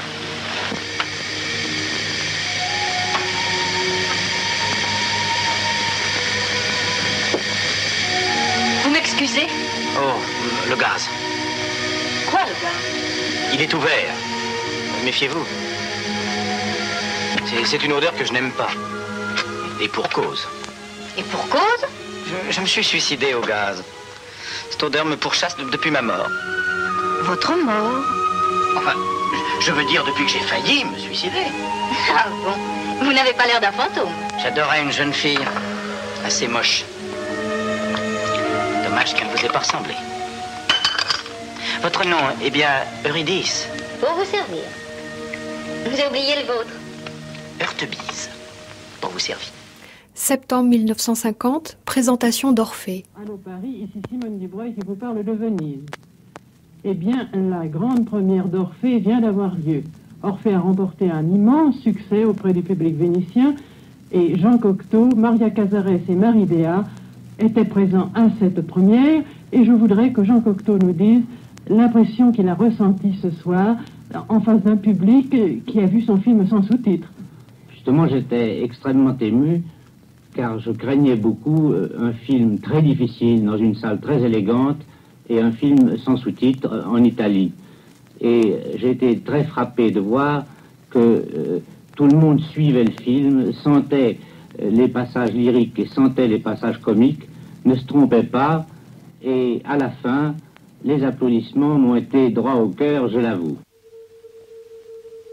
Vous m'excusez? Oh, le gaz. Quoi, le gaz? Il est ouvert. Méfiez-vous. C'est, c'est une odeur que je n'aime pas. Et pour cause. Et pour cause? Je, je me suis suicidé au gaz. Cette odeur me pourchasse de- depuis ma mort. Votre mort? Enfin, je, je veux dire depuis que j'ai failli me suicider. Ah bon? Vous n'avez pas l'air d'un fantôme. J'adorais une jeune fille. Assez moche. Dommage qu'elle ne vous ait pas ressemblé. Votre nom est bien Eurydice. Pour vous servir. Vous avez oublié le vôtre. Heurtebise. Pour vous servir. Septembre mille neuf cent cinquante, présentation d'Orphée. Allô Paris, ici Simone Dubreuil qui vous parle de Venise. Eh bien, la grande première d'Orphée vient d'avoir lieu. Orphée a remporté un immense succès auprès du public vénitien et Jean Cocteau, Maria Cazares et Marie Béat étaient présents à cette première et je voudrais que Jean Cocteau nous dise l'impression qu'il a ressentie ce soir en face d'un public qui a vu son film sans sous-titres. Justement, j'étais extrêmement ému car je craignais beaucoup euh, un film très difficile dans une salle très élégante et un film sans sous-titres euh, en Italie. Et j'ai été très frappé de voir que euh, tout le monde suivait le film, sentait euh, les passages lyriques et sentait les passages comiques, ne se trompait pas, et à la fin, les applaudissements m'ont été droit au cœur, je l'avoue.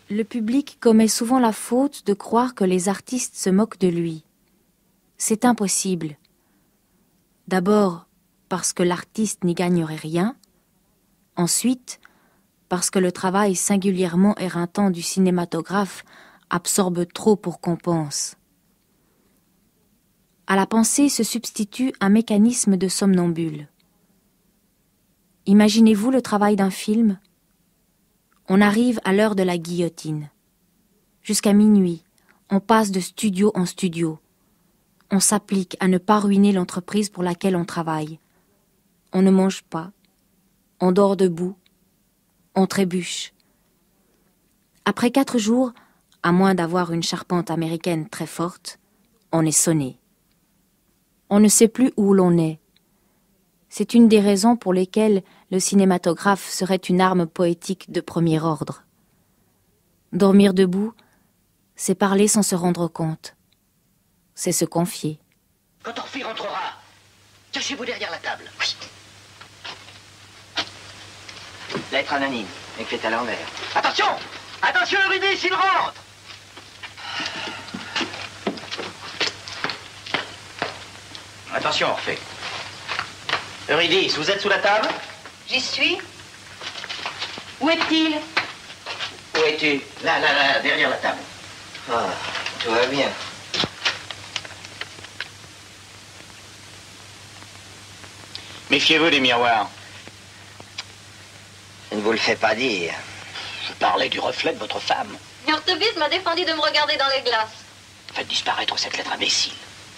Le public commet souvent la faute de croire que les artistes se moquent de lui. C'est impossible. D'abord, parce que l'artiste n'y gagnerait rien. Ensuite, parce que le travail singulièrement éreintant du cinématographe absorbe trop pour qu'on pense. À la pensée se substitue un mécanisme de somnambule. Imaginez-vous le travail d'un film ? On arrive à l'heure de la guillotine. Jusqu'à minuit, on passe de studio en studio. On s'applique à ne pas ruiner l'entreprise pour laquelle on travaille. On ne mange pas. On dort debout. On trébuche. Après quatre jours, à moins d'avoir une charpente américaine très forte, on est sonné. On ne sait plus où l'on est. C'est une des raisons pour lesquelles le cinématographe serait une arme poétique de premier ordre. Dormir debout, c'est parler sans se rendre compte. C'est se confier. Quand Orphée rentrera, cachez-vous derrière la table. Oui. Lettre anonyme, écrite à l'envers. Attention! Attention, Eurydice, il rentre! Attention, Orphée. Eurydice, vous êtes sous la table? J'y suis. Où est-il? Où es-tu? Là, là, là, derrière la table. Ah, tout va bien. Méfiez-vous des miroirs. Je ne vous le fais pas dire. Je parlais du reflet de votre femme. Yortebis m'a défendu de me regarder dans les glaces. Faites disparaître cette lettre imbécile.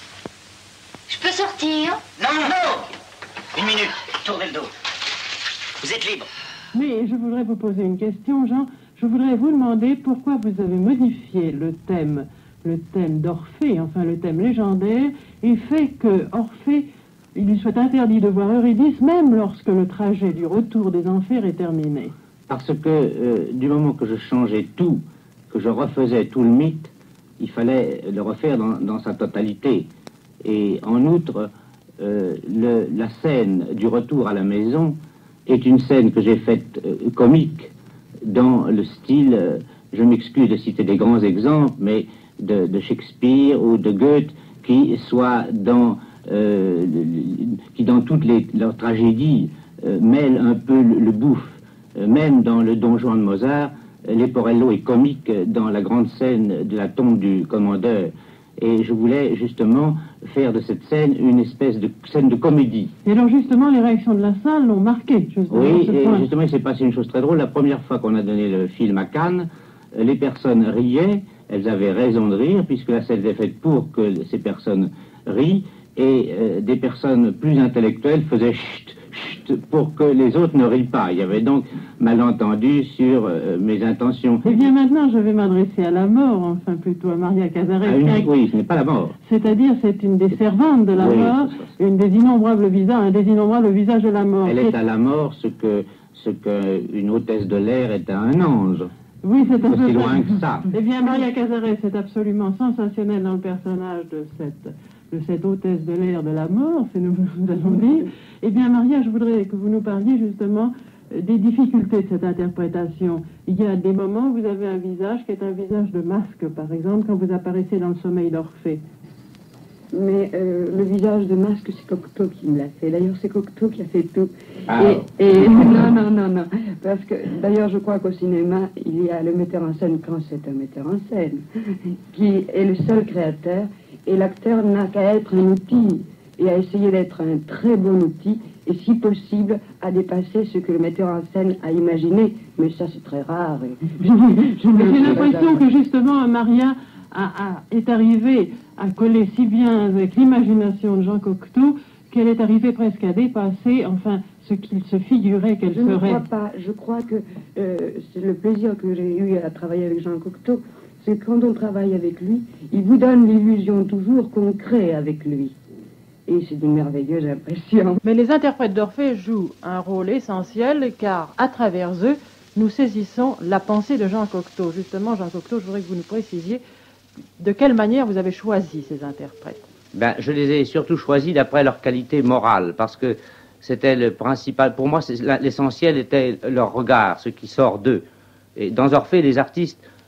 Je peux sortir? Non, non! Une minute, tournez le dos. Vous êtes libre. Mais je voudrais vous poser une question, Jean. Je voudrais vous demander pourquoi vous avez modifié le thème, le thème d'Orphée, enfin le thème légendaire, et fait que Orphée, il lui soit interdit de voir Eurydice, même lorsque le trajet du retour des enfers est terminé. Parce que euh, du moment que je changeais tout, que je refaisais tout le mythe, il fallait le refaire dans, dans sa totalité. Et en outre, euh, le, la scène du retour à la maison est une scène que j'ai faite euh, comique, dans le style, euh, je m'excuse de citer des grands exemples, mais de, de Shakespeare ou de Goethe, qui soit dans, euh, qui dans toutes les, leurs tragédies euh, mêlent un peu le, le bouffe. Euh, même dans le Don Juan de Mozart, Leporello est comique dans la grande scène de la tombe du commandeur. Et je voulais justement faire de cette scène une espèce de scène de comédie. Et alors justement, les réactions de la salle l'ont marqué. Justement, oui, et point. Justement, il s'est passé une chose très drôle. La première fois qu'on a donné le film à Cannes, les personnes riaient, elles avaient raison de rire, puisque la scène était faite pour que ces personnes rient, et euh, des personnes plus intellectuelles faisaient chut, chut, pour que les autres ne rient pas. Il y avait donc malentendu sur euh, mes intentions. Eh bien maintenant, je vais m'adresser à la mort, enfin plutôt à Maria Cazares. Ah, une, oui, ce n'est pas la mort. C'est-à-dire, c'est une des servantes de la oui, mort, une des innombrables visages, un des innombrables visages de la mort. Elle est à la mort ce que, ce que une hôtesse de l'air est à un ange. Oui, c'est aussi loin que ça. Eh bien, Maria Cazares est absolument sensationnelle dans le personnage de cette, de cette hôtesse de l'air de la mort, c'est nous, nous allons dire. Eh bien, Maria, je voudrais que vous nous parliez justement des difficultés de cette interprétation. Il y a des moments où vous avez un visage qui est un visage de masque, par exemple, quand vous apparaissez dans le sommeil d'Orphée. Mais euh, le visage de masque, c'est Cocteau qui me l'a fait. D'ailleurs, c'est Cocteau qui a fait tout. Ah. Et, et non, non, non, non. Parce que, d'ailleurs, je crois qu'au cinéma, il y a le metteur en scène quand c'est un metteur en scène, qui est le seul créateur. Et l'acteur n'a qu'à être un outil et à essayer d'être un très bon outil et, si possible, à dépasser ce que le metteur en scène a imaginé. Mais ça, c'est très rare. Et... J'ai l'impression que, justement, Maria a, a, est arrivée à coller si bien avec l'imagination de Jean Cocteau qu'elle est arrivée presque à dépasser, enfin, ce qu'il se figurait qu'elle ferait. Je ne crois pas. Je crois que euh, c'est le plaisir que j'ai eu à travailler avec Jean Cocteau, c'est que quand on travaille avec lui, il vous donne l'illusion toujours qu'on crée avec lui. Et c'est une merveilleuse impression. Mais les interprètes d'Orphée jouent un rôle essentiel, car à travers eux, nous saisissons la pensée de Jean Cocteau. Justement, Jean Cocteau, je voudrais que vous nous précisiez de quelle manière vous avez choisi ces interprètes. Ben, je les ai surtout choisis d'après leur qualité morale, parce que c'était le principal. Pour moi, l'essentiel était leur regard, ce qui sort d'eux. Et dans Orphée, les artistes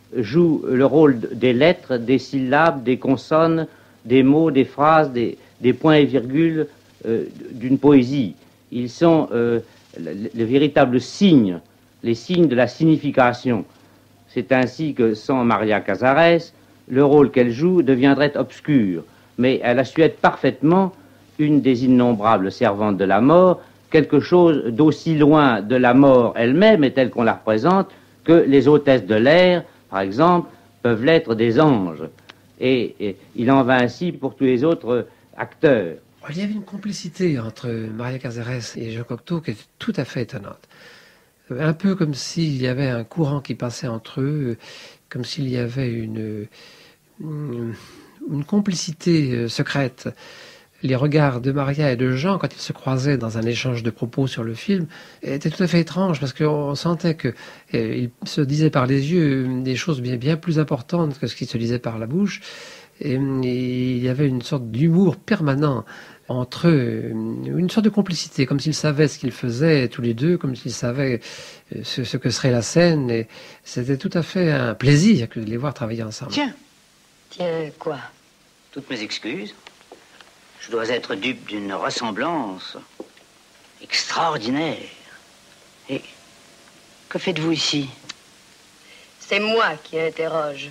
jouent le rôle des lettres, des syllabes, des consonnes, des mots, des phrases, des, des points et virgules euh, d'une poésie. Ils sont euh, le, le véritable signe, les signes de la signification. C'est ainsi que sans Maria Casares, le rôle qu'elle joue deviendrait obscur, mais elle a su être parfaitement une des innombrables servantes de la mort, quelque chose d'aussi loin de la mort elle-même et telle qu'on la représente que les hôtesses de l'air, par exemple, peuvent l'être des anges. Et, et il en va ainsi pour tous les autres acteurs. Il y avait une complicité entre Maria Casares et Jean Cocteau qui était tout à fait étonnante. Un peu comme s'il y avait un courant qui passait entre eux, comme s'il y avait une, une, une complicité secrète. Les regards de Maria et de Jean, quand ils se croisaient dans un échange de propos sur le film, étaient tout à fait étranges, parce qu'on sentait qu'ils eh, se disaient par les yeux des choses bien, bien plus importantes que ce qu'ils se disaient par la bouche. Et, et il y avait une sorte d'humour permanent entre eux, une sorte de complicité, comme s'ils savaient ce qu'ils faisaient tous les deux, comme s'ils savaient ce, ce que serait la scène. Et c'était tout à fait un plaisir de les voir travailler ensemble. Tiens. Tiens, quoi? Toutes mes excuses. Je dois être dupe d'une ressemblance extraordinaire. Et que faites-vous ici? C'est moi qui interroge.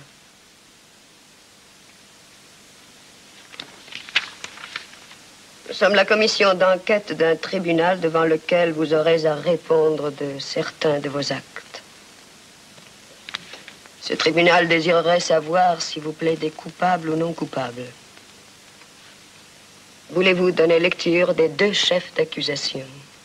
Nous sommes la commission d'enquête d'un tribunal devant lequel vous aurez à répondre de certains de vos actes. Ce tribunal désirerait savoir si vous plaidez coupable ou non coupable. Voulez-vous donner lecture des deux chefs d'accusation?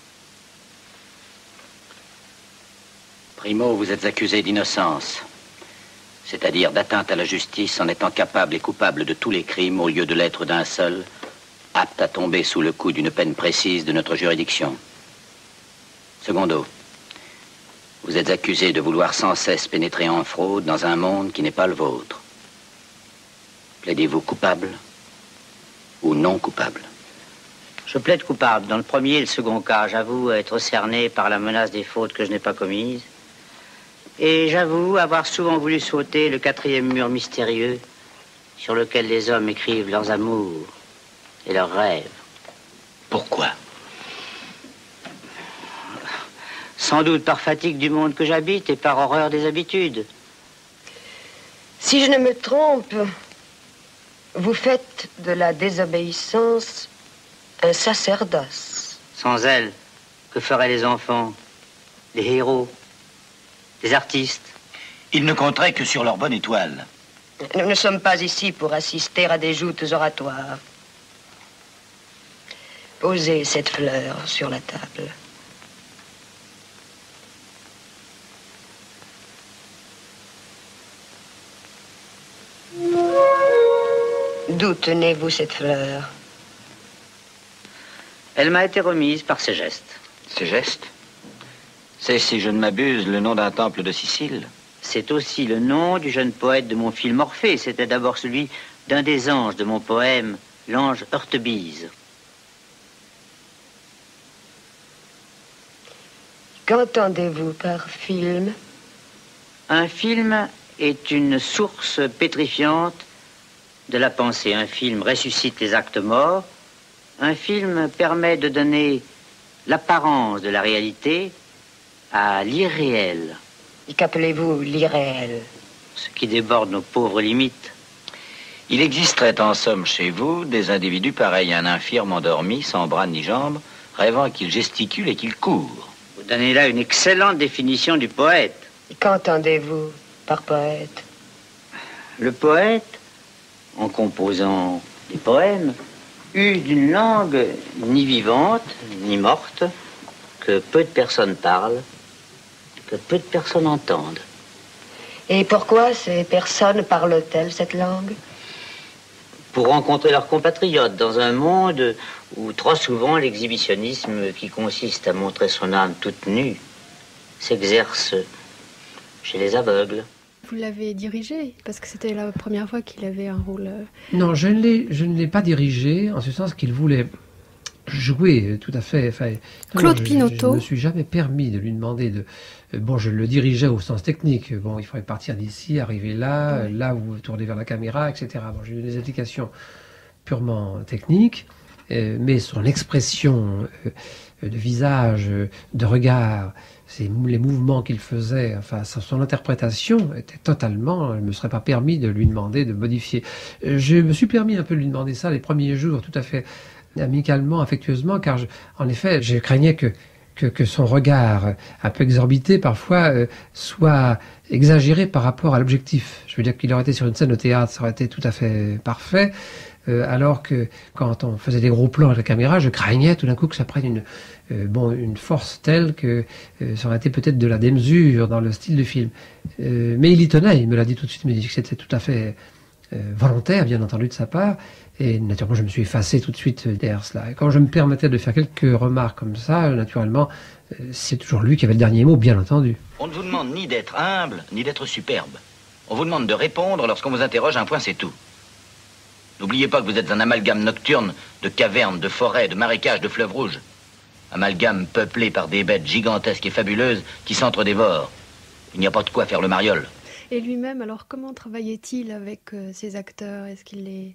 Primo, vous êtes accusé d'innocence, c'est-à-dire d'atteinte à la justice en étant capable et coupable de tous les crimes au lieu de l'être d'un seul, apte à tomber sous le coup d'une peine précise de notre juridiction. Secondo, vous êtes accusé de vouloir sans cesse pénétrer en fraude dans un monde qui n'est pas le vôtre. Plaidez-vous coupable ou non coupable? Je plaide coupable. Dans le premier et le second cas, j'avoue être cerné par la menace des fautes que je n'ai pas commises. Et j'avoue avoir souvent voulu sauter le quatrième mur mystérieux sur lequel les hommes écrivent leurs amours et leurs rêves. Pourquoi? Sans doute par fatigue du monde que j'habite et par horreur des habitudes. Si je ne me trompe, vous faites de la désobéissance un sacerdoce. Sans elle, que feraient les enfants, les héros, les artistes? Ils ne compteraient que sur leur bonne étoile. Nous ne sommes pas ici pour assister à des joutes oratoires. Posez cette fleur sur la table. D'où tenez-vous cette fleur? Elle m'a été remise par ses gestes. Ses gestes? C'est, si je ne m'abuse, le nom d'un temple de Sicile. C'est aussi le nom du jeune poète de mon film Orphée. C'était d'abord celui d'un des anges de mon poème, l'ange Heurtebise. Qu'entendez-vous par film? Un film est une source pétrifiante de la pensée. Un film ressuscite les actes morts. Un film permet de donner l'apparence de la réalité à l'irréel. Et qu'appelez-vous l'irréel? Ce qui déborde nos pauvres limites. Il existerait en somme chez vous des individus pareils à un infirme endormi, sans bras ni jambes, rêvant qu'il gesticule et qu'il court. Vous donnez là une excellente définition du poète. Et qu'entendez-vous par poète? Le poète, en composant des poèmes, eut d'une langue ni vivante, ni morte, que peu de personnes parlent, que peu de personnes entendent. Et pourquoi ces personnes parlent-elles cette langue? Pour rencontrer leurs compatriotes dans un monde où trop souvent l'exhibitionnisme qui consiste à montrer son âme toute nue s'exerce chez les aveugles. Vous l'avez dirigé parce que c'était la première fois qu'il avait un rôle... Non, je ne l'ai, je ne l'ai pas dirigé en ce sens qu'il voulait jouer tout à fait. Enfin, Claude je, Pinoteau. Je ne me suis jamais permis de lui demander de. Bon, je le dirigeais au sens technique. Bon, il faudrait partir d'ici, arriver là, oui. là où tourner vers la caméra, et cetera. Bon, j'ai eu des indications purement techniques, euh, mais son expression euh, de visage, de regard, c'est les mouvements qu'il faisait, enfin, son interprétation était totalement. Je ne me serais pas permis de lui demander de modifier. Je me suis permis un peu de lui demander ça les premiers jours, tout à fait amicalement, affectueusement, car je, en effet, je craignais que, que, que son regard, un peu exorbité parfois, euh, soit exagéré par rapport à l'objectif. Je veux dire qu'il aurait été sur une scène de théâtre, ça aurait été tout à fait parfait, euh, alors que quand on faisait des gros plans avec la caméra, je craignais tout d'un coup que ça prenne une, euh, bon, une force telle que euh, ça aurait été peut-être de la démesure dans le style du film. Euh, mais il y tenait, il me l'a dit tout de suite, il m'a dit que c'était tout à fait euh, volontaire, bien entendu, de sa part. Et naturellement, je me suis effacé tout de suite derrière cela. Et quand je me permettais de faire quelques remarques comme ça, naturellement, c'est toujours lui qui avait le dernier mot, bien entendu. On ne vous demande ni d'être humble, ni d'être superbe. On vous demande de répondre lorsqu'on vous interroge, un point c'est tout. N'oubliez pas que vous êtes un amalgame nocturne de cavernes, de forêts, de marécages, de fleuves rouges. Amalgame peuplé par des bêtes gigantesques et fabuleuses qui s'entre-dévorent. Il n'y a pas de quoi faire le mariole. Et lui-même, alors comment travaillait-il avec euh, ses acteurs? Est-ce qu'il les...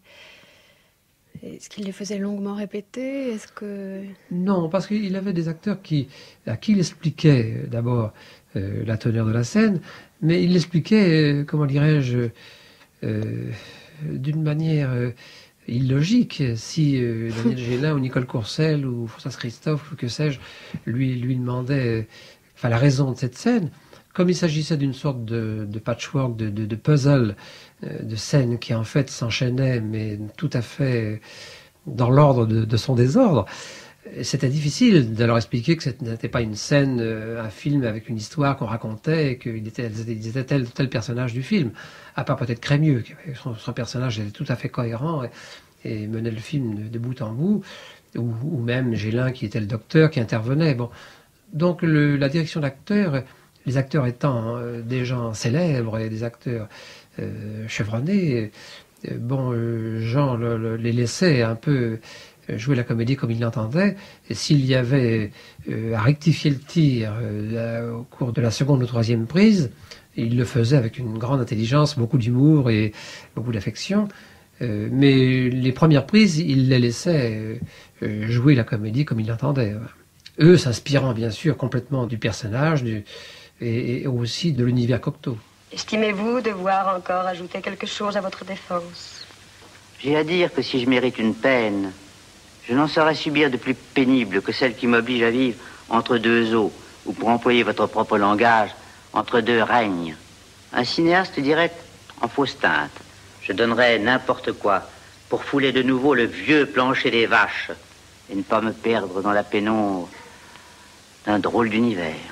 Est-ce qu'il les faisait longuement répéter? Est-ce que... Non, parce qu'il avait des acteurs qui, à qui il expliquait d'abord euh, la teneur de la scène, mais il l'expliquait, euh, comment dirais-je, euh, d'une manière euh, illogique. Si euh, Daniel Gélin ou Nicole Courcelles ou Françoise Christophe ou que sais-je lui, lui demandaient euh, enfin, la raison de cette scène, comme il s'agissait d'une sorte de, de patchwork, de, de, de puzzle, euh, de scènes qui en fait s'enchaînaient, mais tout à fait dans l'ordre de, de son désordre, c'était difficile de leur expliquer que ce n'était pas une scène, euh, un film avec une histoire qu'on racontait et qu'ils étaient, ils étaient tel tel personnage du film. À part peut-être Crémieux, qui avait, son, son personnage était tout à fait cohérent et, et menait le film de, de bout en bout, ou, ou même Gélin qui était le docteur qui intervenait. Bon, donc le, la direction d'acteur. Les acteurs étant euh, des gens célèbres et des acteurs euh, chevronnés, euh, bon, euh, Jean le, le, les laissait un peu jouer la comédie comme il l'entendait. Et s'il y avait euh, à rectifier le tir euh, au cours de la seconde ou troisième prise, il le faisait avec une grande intelligence, beaucoup d'humour et beaucoup d'affection. Euh, mais les premières prises, il les laissait euh, jouer la comédie comme il l'entendait. Eux s'inspirant bien sûr complètement du personnage, du Et, et aussi de l'univers Cocteau. Estimez-vous devoir encore ajouter quelque chose à votre défense? J'ai à dire que si je mérite une peine, je n'en saurais subir de plus pénible que celle qui m'oblige à vivre entre deux eaux, ou pour employer votre propre langage, entre deux règnes. Un cinéaste dirait en fausse teinte, je donnerais n'importe quoi pour fouler de nouveau le vieux plancher des vaches et ne pas me perdre dans la pénombre d'un drôle d'univers.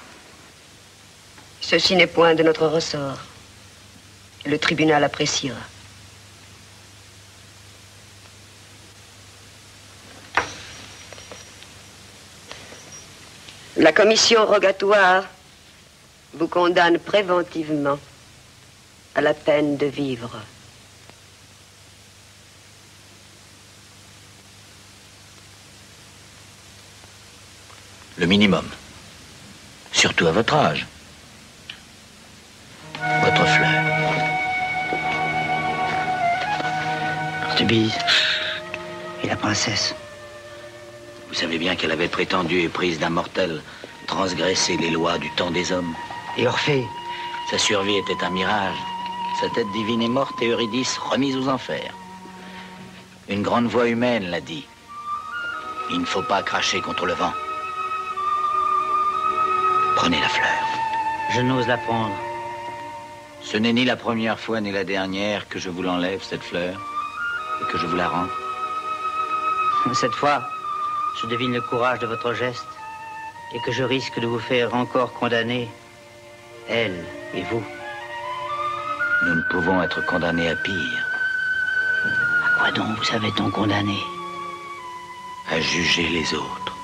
Ceci n'est point de notre ressort. Le tribunal appréciera. La commission rogatoire vous condamne préventivement à la peine de vivre. Le minimum. Surtout à votre âge. Votre fleur. Stubise. Et la princesse. Vous savez bien qu'elle avait prétendu, éprise d'un mortel, transgresser les lois du temps des hommes. Et Orphée? Sa survie était un mirage. Sa tête divine est morte et Eurydice remise aux enfers. Une grande voix humaine l'a dit. Il ne faut pas cracher contre le vent. Prenez la fleur. Je n'ose la prendre. Ce n'est ni la première fois ni la dernière que je vous l'enlève, cette fleur, et que je vous la rends. Cette fois, je devine le courage de votre geste et que je risque de vous faire encore condamner, elle et vous. Nous ne pouvons être condamnés à pire. À quoi donc vous avez-on condamné? À juger les autres.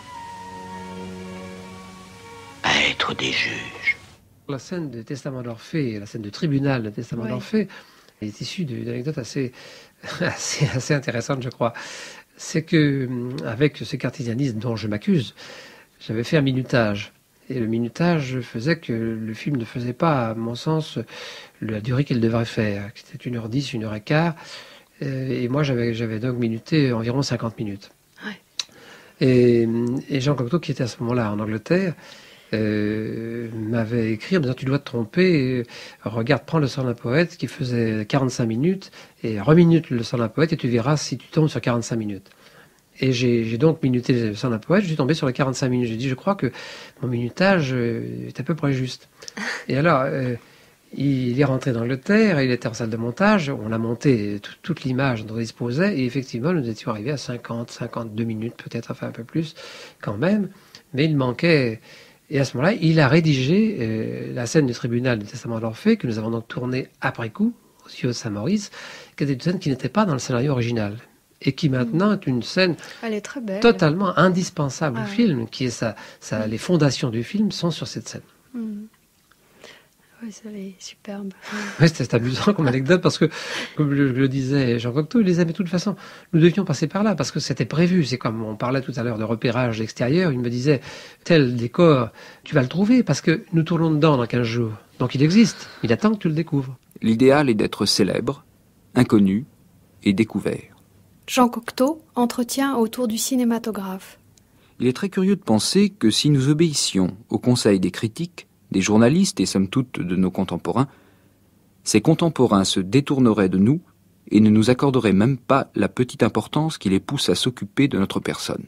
À être des juges. La scène du Testament d'Orphée, la scène du tribunal du Testament oui. d'Orphée, est issue d'une anecdote assez, assez, assez intéressante, je crois. c'est que, avec ce cartésianisme dont je m'accuse, j'avais fait un minutage. Et le minutage faisait que le film ne faisait pas, à mon sens, la durée qu'il devrait faire. C'était une heure dix, une heure quinze. Et moi, j'avais, j'avais donc minuté environ cinquante minutes. Ouais. Et, et Jean Cocteau, qui était à ce moment-là en Angleterre, euh, m'avait écrit en me disant « Tu dois te tromper, regarde, prends le sang d'un poète qui faisait quarante-cinq minutes, et reminute le sang d'un poète, et tu verras si tu tombes sur quarante-cinq minutes. » Et j'ai, j'ai donc minuté le sang d'un poète, je suis tombé sur les quarante-cinq minutes. J'ai dit, je crois que mon minutage est à peu près juste. Et alors, euh, il est rentré d'Angleterre, il était en salle de montage, on a monté tout, toute l'image dont on disposait, et effectivement, nous étions arrivés à cinquante, cinquante-deux minutes, peut-être, enfin un peu plus, quand même. Mais il manquait... Et à ce moment-là, il a rédigé euh, la scène du tribunal du Testament d'Orphée, que nous avons donc tournée après coup, au studio de Saint-Maurice, qui était une scène qui n'était pas dans le scénario original. Et qui maintenant est une scène Elle est très belle. totalement indispensable Ah au ouais. film, qui est sa, sa, les fondations du film sont sur cette scène. Mmh. Oui, ça est superbe. Oui, c'est amusant comme anecdote parce que, comme je le disais Jean Cocteau, il disait, mais de toute façon, nous devions passer par là parce que c'était prévu. C'est comme on parlait tout à l'heure de repérage extérieur, il me disait, tel décor, tu vas le trouver parce que nous tournons dedans dans quinze jours. Donc il existe, il attend que tu le découvres. L'idéal est d'être célèbre, inconnu et découvert. Jean Cocteau, entretien autour du cinématographe. Il est très curieux de penser que si nous obéissions aux conseils des critiques, des journalistes et somme toute de nos contemporains, ces contemporains se détourneraient de nous et ne nous accorderaient même pas la petite importance qui les pousse à s'occuper de notre personne.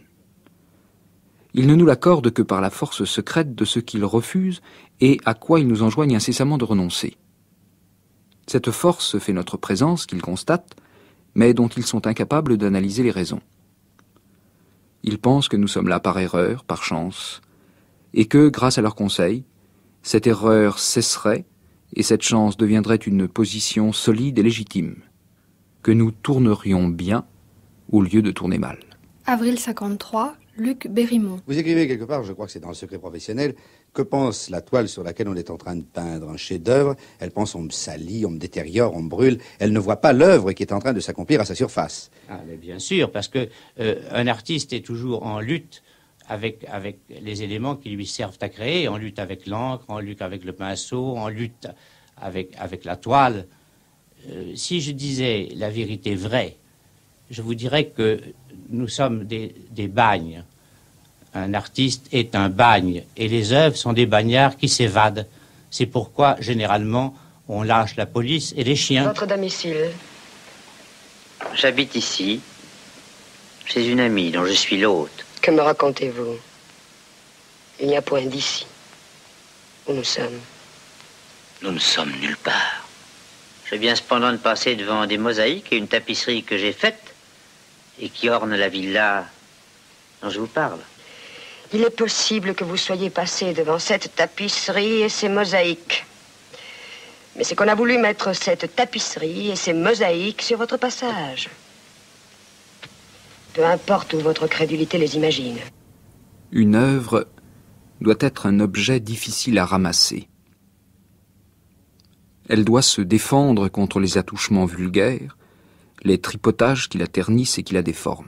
Ils ne nous l'accordent que par la force secrète de ce qu'ils refusent et à quoi ils nous enjoignent incessamment de renoncer. Cette force fait notre présence qu'ils constatent, mais dont ils sont incapables d'analyser les raisons. Ils pensent que nous sommes là par erreur, par chance, et que, grâce à leurs conseils, cette erreur cesserait et cette chance deviendrait une position solide et légitime, que nous tournerions bien au lieu de tourner mal. Avril cinquante-trois, Luc Bérimont. Vous écrivez quelque part, je crois que c'est dans le secret professionnel, que pense la toile sur laquelle on est en train de peindre un chef-d'œuvre. Elle pense on me salit, on me détériore, on me brûle. Elle ne voit pas l'œuvre qui est en train de s'accomplir à sa surface. Ah, mais bien sûr, parce que euh, un artiste est toujours en lutte avec, avec les éléments qui lui servent à créer, en lutte avec l'encre, en lutte avec le pinceau, en lutte avec, avec la toile. Euh, si je disais la vérité vraie, je vous dirais que nous sommes des, des bagnes. Un artiste est un bagne, et les œuvres sont des bagnards qui s'évadent. C'est pourquoi, généralement, on lâche la police et les chiens. Votre domicile? J'habite ici, chez une amie dont je suis l'hôte. Que me racontez-vous? Il n'y a point d'ici. Où nous sommes? Nous ne sommes nulle part. Je viens cependant de passer devant des mosaïques et une tapisserie que j'ai faite et qui orne la villa dont je vous parle. Il est possible que vous soyez passé devant cette tapisserie et ces mosaïques. Mais c'est qu'on a voulu mettre cette tapisserie et ces mosaïques sur votre passage. Peu importe où votre crédulité les imagine. Une œuvre doit être un objet difficile à ramasser. Elle doit se défendre contre les attouchements vulgaires, les tripotages qui la ternissent et qui la déforment.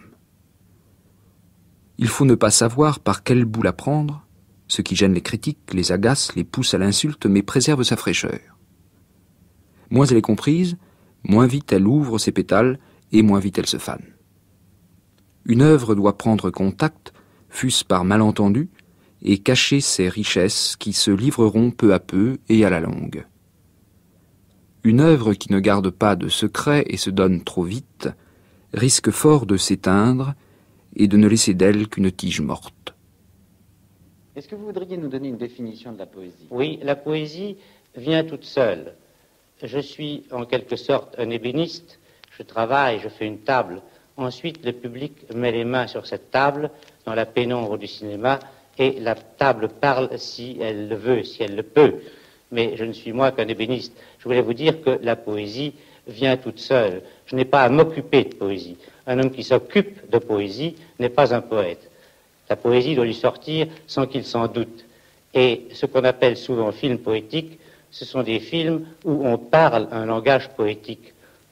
Il faut ne pas savoir par quel bout la prendre, ce qui gêne les critiques, les agace, les pousse à l'insulte, mais préserve sa fraîcheur. Moins elle est comprise, moins vite elle ouvre ses pétales et moins vite elle se fane. Une œuvre doit prendre contact, fût-ce par malentendu, et cacher ses richesses qui se livreront peu à peu et à la longue. Une œuvre qui ne garde pas de secret et se donne trop vite risque fort de s'éteindre et de ne laisser d'elle qu'une tige morte. Est-ce que vous voudriez nous donner une définition de la poésie? Oui, la poésie vient toute seule. Je suis en quelque sorte un ébéniste, je travaille, je fais une table. Ensuite, le public met les mains sur cette table dans la pénombre du cinéma et la table parle si elle le veut, si elle le peut. Mais je ne suis moi qu'un ébéniste. Je voulais vous dire que la poésie vient toute seule. Je n'ai pas à m'occuper de poésie. Un homme qui s'occupe de poésie n'est pas un poète. La poésie doit lui sortir sans qu'il s'en doute. Et ce qu'on appelle souvent film poétique, ce sont des films où on parle un langage poétique.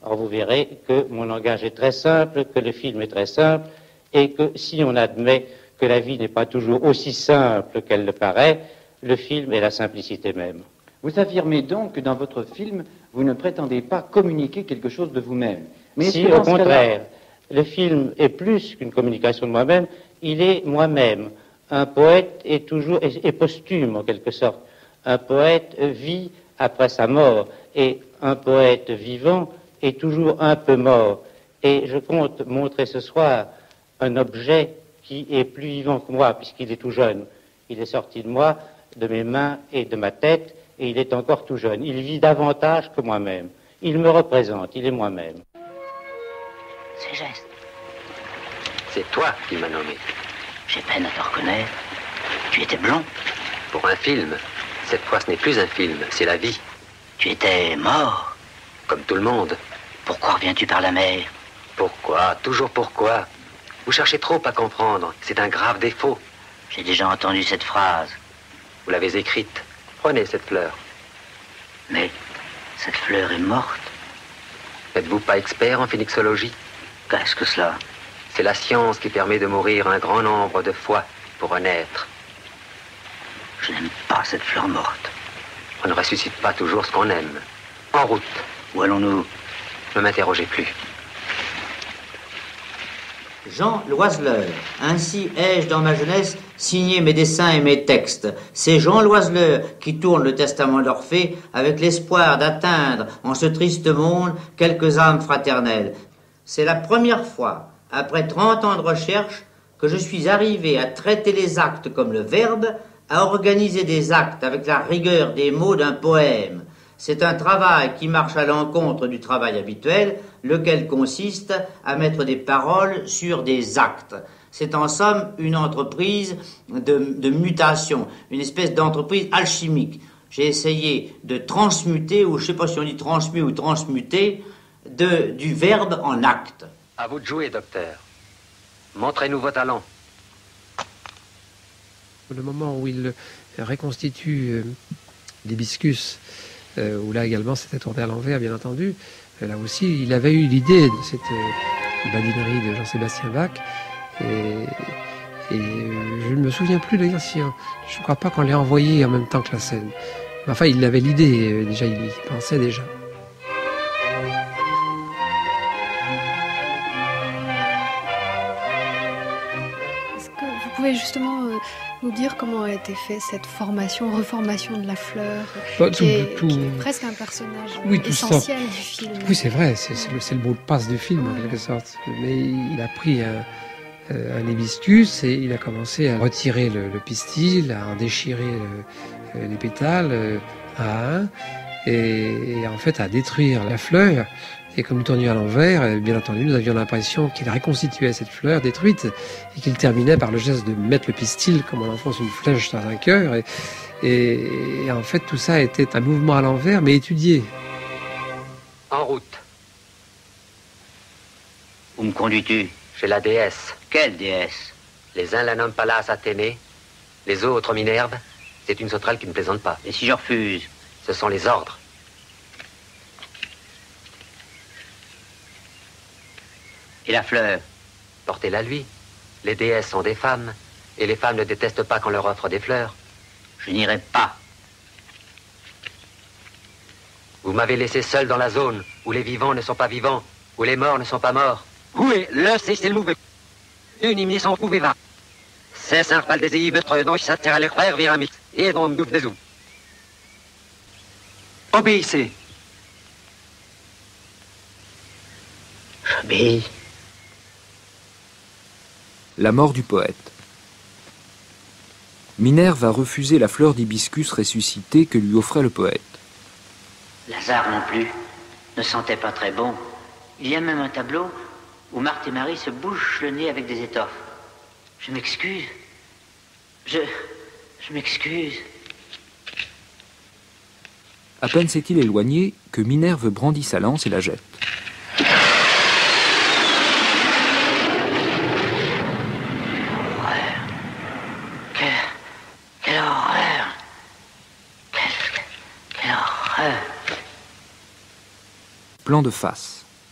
Alors vous verrez que mon langage est très simple, que le film est très simple, et que si on admet que la vie n'est pas toujours aussi simple qu'elle le paraît, le film est la simplicité même. Vous affirmez donc que dans votre film, vous ne prétendez pas communiquer quelque chose de vous-même. Mais si, au contraire, le film est plus qu'une communication de moi-même, il est moi-même. Un poète est toujours, est, est posthume en quelque sorte. Un poète vit après sa mort, et un poète vivant est toujours un peu mort. Et je compte montrer ce soir un objet qui est plus vivant que moi, puisqu'il est tout jeune. Il est sorti de moi, de mes mains et de ma tête, et il est encore tout jeune. Il vit davantage que moi-même. Il me représente, il est moi-même. Ces gestes. C'est toi qui m'as nommé. J'ai peine à te reconnaître. Tu étais blond. Pour un film, cette fois ce n'est plus un film, c'est la vie. Tu étais mort. Comme tout le monde. Pourquoi reviens-tu par la mer? Pourquoi? Toujours pourquoi? Vous cherchez trop à comprendre. C'est un grave défaut. J'ai déjà entendu cette phrase. Vous l'avez écrite. Prenez cette fleur. Mais cette fleur est morte. N'êtes-vous pas expert en phénixologie? Qu'est-ce que cela? C'est la science qui permet de mourir un grand nombre de fois pour renaître. Je n'aime pas cette fleur morte. On ne ressuscite pas toujours ce qu'on aime. En route. Où allons-nous? Ne m'interrogez plus. Jean Loiseleur. Ainsi ai-je dans ma jeunesse signé mes dessins et mes textes. C'est Jean Loiseleur qui tourne le testament d'Orphée avec l'espoir d'atteindre en ce triste monde quelques âmes fraternelles. C'est la première fois, après trente ans de recherche, que je suis arrivé à traiter les actes comme le verbe, à organiser des actes avec la rigueur des mots d'un poème. C'est un travail qui marche à l'encontre du travail habituel, lequel consiste à mettre des paroles sur des actes. C'est en somme une entreprise de, de mutation, une espèce d'entreprise alchimique. J'ai essayé de transmuter, ou je ne sais pas si on dit transmuter ou transmuter, de, du verbe en acte. À vous de jouer, docteur. Montrez-nous vos talents. Le moment où il reconstitue euh, l'hibiscus, euh, où là également c'était tourné à l'envers, bien entendu, euh, là aussi il avait eu l'idée de cette euh, badinerie de Jean-Sébastien Bach. Et, et euh, je ne me souviens plus d'ailleurs si on, je ne crois pas qu'on l'ait envoyé en même temps que la scène. Mais enfin, il avait l'idée, euh, déjà, il y pensait déjà. Est-ce que vous pouvez justement euh, nous dire comment a été faite cette formation, reformation de la fleur, bah, qui, tout, est, tout, qui est presque un personnage oui, tout essentiel ça. du film? Oui, c'est vrai, c'est, c'est, le, c'est le mot de passe du film, en quelque sorte. Mais il a pris un... un hibiscus et il a commencé à retirer le, le pistil, à en déchirer le, les pétales euh, un à un et, et en fait à détruire la fleur. Et comme nous tournions à l'envers, bien entendu, nous avions l'impression qu'il reconstituait cette fleur détruite et qu'il terminait par le geste de mettre le pistil comme on enfonce une flèche dans un cœur. Et, et, et en fait, tout ça était un mouvement à l'envers, mais étudié. En route. Où me conduis-tu? Chez la déesse. Quelle déesse? Les uns la nomment Pallas Athénée, les autres Minerve. C'est une sauterelle qui ne plaisante pas. Et si je refuse? Ce sont les ordres. Et la fleur? Portez-la lui. Les déesses sont des femmes, et les femmes ne détestent pas qu'on leur offre des fleurs. Je n'irai pas. Vous m'avez laissé seul dans la zone où les vivants ne sont pas vivants, où les morts ne sont pas morts. Où est le c'est le mauvais? Une imni sans pouvez va. C'est un rafale des éibetres dont il s'attire à les frères viramit. Et dont nous des ou. Obéissez. J'obéis. La mort du poète. Minerve a refusé la fleur d'hibiscus ressuscitée que lui offrait le poète. Lazare non plus ne sentait pas très bon. Il y a même un tableau où Marthe et Marie se bouchent le nez avec des étoffes. Je m'excuse. Je... je m'excuse. À peine s'est-il éloigné que Minerve brandit sa lance et la jette. Horreur. Quelle... quelle horreur. Quelle... quelle horreur. Plan de face.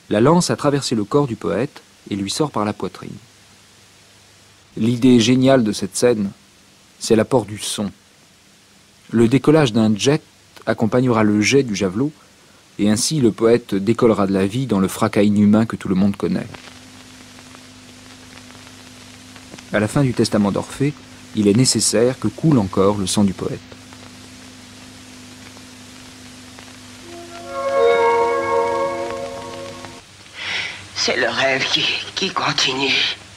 La lance a traversé le corps du poète et lui sort par la poitrine. L'idée géniale de cette scène, c'est l'apport du son. Le décollage d'un jet accompagnera le jet du javelot, et ainsi le poète décollera de la vie dans le fracas inhumain que tout le monde connaît. À la fin du testament d'Orphée, il est nécessaire que coule encore le sang du poète. C'est le rêve qui, qui continue.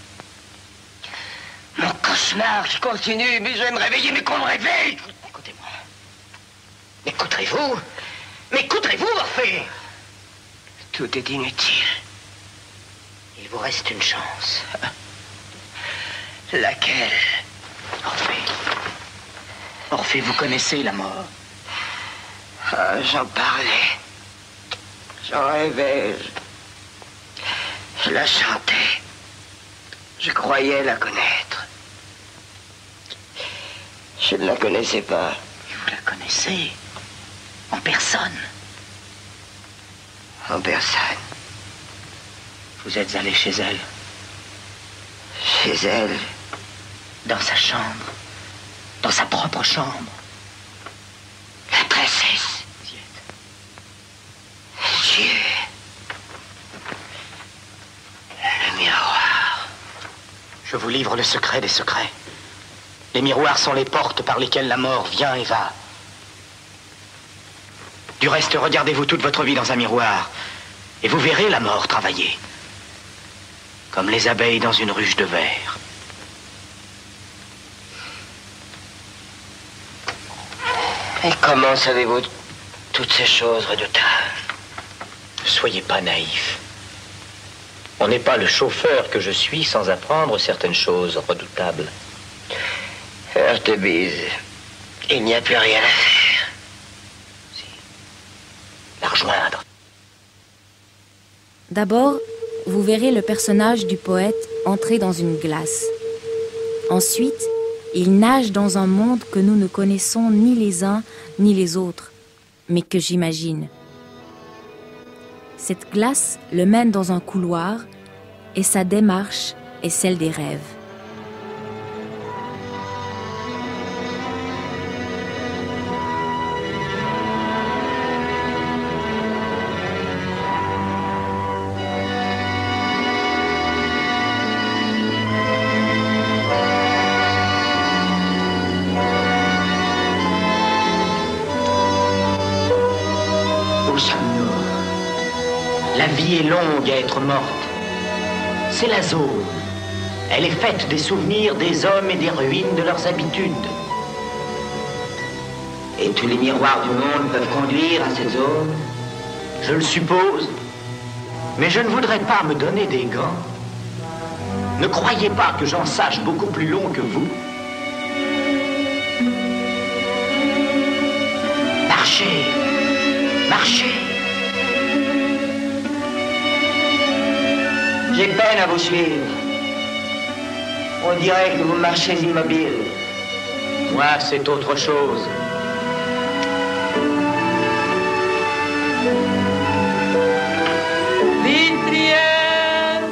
Mon cauchemar qui continue, mais je vais me réveiller, mais qu'on me réveille. Écoutez-moi. M'écouterez-vous? M'écouterez-vous, Orphée? Tout est inutile. Il vous reste une chance. Laquelle? Orphée. Orphée, vous connaissez la mort. Ah, j'en parlais. J'en rêvais. Je, je la chantais. Je croyais la connaître. Je ne la connaissais pas. Vous la connaissez? En personne? En personne. Vous êtes allé chez elle? Chez elle? Dans sa chambre? Dans sa propre chambre? La princesse. Dieu. Le miroir. Je vous livre le secret des secrets. Les miroirs sont les portes par lesquelles la mort vient et va. Du reste, regardez-vous toute votre vie dans un miroir, et vous verrez la mort travailler. Comme les abeilles dans une ruche de verre. Et comment savez-vous toutes ces choses redoutables? Ne soyez pas naïf. On n'est pas le chauffeur que je suis sans apprendre certaines choses redoutables. Je te bise. Il n'y a plus rien à faire. Si. La rejoindre. D'abord, vous verrez le personnage du poète entrer dans une glace. Ensuite, il nage dans un monde que nous ne connaissons ni les uns ni les autres, mais que j'imagine. Cette glace le mène dans un couloir et sa démarche est celle des rêves. La vie est longue à être morte. C'est la zone. Elle est faite des souvenirs des hommes et des ruines de leurs habitudes. Et tous les miroirs du monde peuvent conduire à cette zone? Je le suppose. Mais je ne voudrais pas me donner des gants. Ne croyez pas que j'en sache beaucoup plus long que vous. Marchez. Marchez. J'ai peine à vous suivre. On dirait que vous marchez immobile. Moi, c'est autre chose. Vitrière.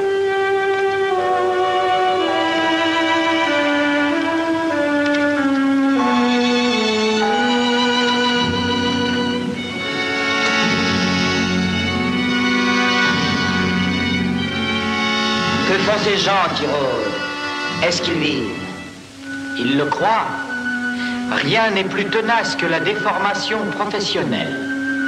Que font ces gens qui rôdent? Est-ce qu'ils vivent? Ils le croient. Rien n'est plus tenace que la déformation professionnelle.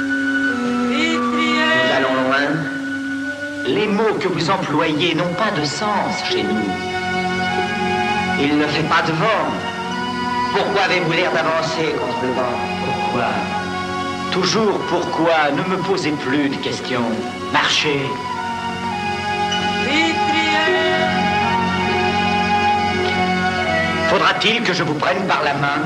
Nous allons loin. Les mots que vous employez n'ont pas de sens chez nous. Il ne fait pas de vent. Pourquoi avez-vous l'air d'avancer contre le vent? Pourquoi? Toujours pourquoi? Ne me posez plus de questions. Marchez. Faudra-t-il que je vous prenne par la main?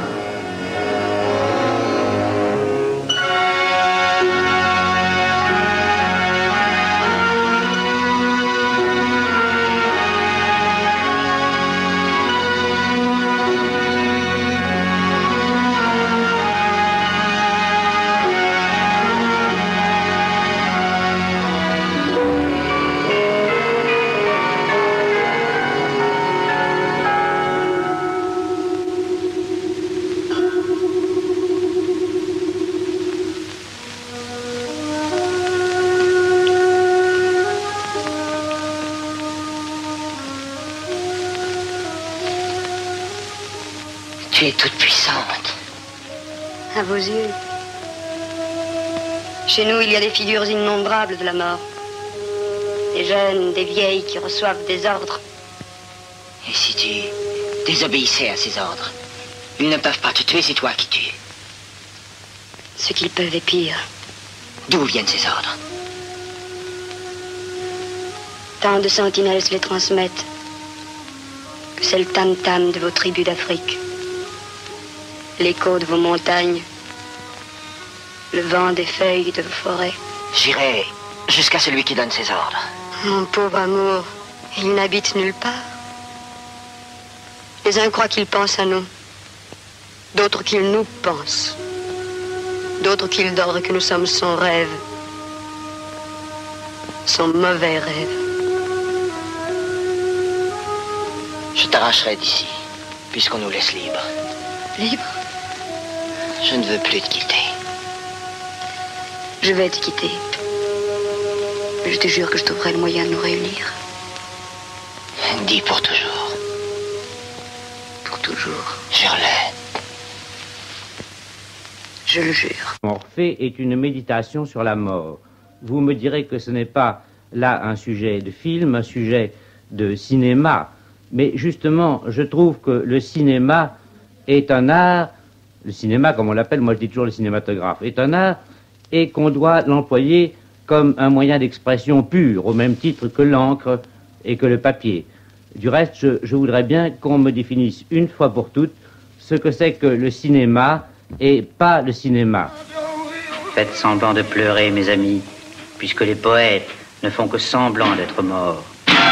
Tu es toute puissante. À vos yeux. Chez nous, il y a des figures innombrables de la mort. Des jeunes, des vieilles qui reçoivent des ordres. Et si tu désobéissais à ces ordres, ils ne peuvent pas te tuer, c'est toi qui tues. Ce qu'ils peuvent est pire. D'où viennent ces ordres? Tant de sentinelles se les transmettent que c'est le tam-tam de vos tribus d'Afrique. L'écho de vos montagnes. Le vent des feuilles de vos forêts. J'irai jusqu'à celui qui donne ses ordres. Mon pauvre amour, il n'habite nulle part. Les uns croient qu'ils pensent à nous, d'autres qu'ils nous pensent, d'autres qu'ils d'ordre que nous sommes son rêve, son mauvais rêve. Je t'arracherai d'ici, puisqu'on nous laisse libres. Libre? Je ne veux plus te quitter. Je vais te quitter. Mais je te jure que je trouverai le moyen de nous réunir. Dis pour toujours. Pour toujours. Jure-le. Je le jure. Orphée est une méditation sur la mort. Vous me direz que ce n'est pas là un sujet de film, un sujet de cinéma. Mais justement, je trouve que le cinéma est un art, le cinéma comme on l'appelle, moi je dis toujours le cinématographe, est un art et qu'on doit l'employer comme un moyen d'expression pur, au même titre que l'encre et que le papier. Du reste, je, je voudrais bien qu'on me définisse une fois pour toutes ce que c'est que le cinéma et pas le cinéma. Faites semblant de pleurer, mes amis, puisque les poètes ne font que semblant d'être morts.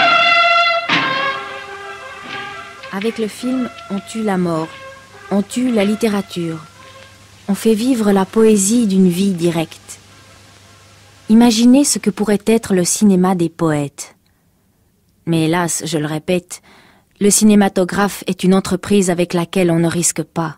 Avec le film, on tue la mort, on tue la littérature, on fait vivre la poésie d'une vie directe. Imaginez ce que pourrait être le cinéma des poètes. Mais hélas, je le répète, le cinématographe est une entreprise avec laquelle on ne risque pas.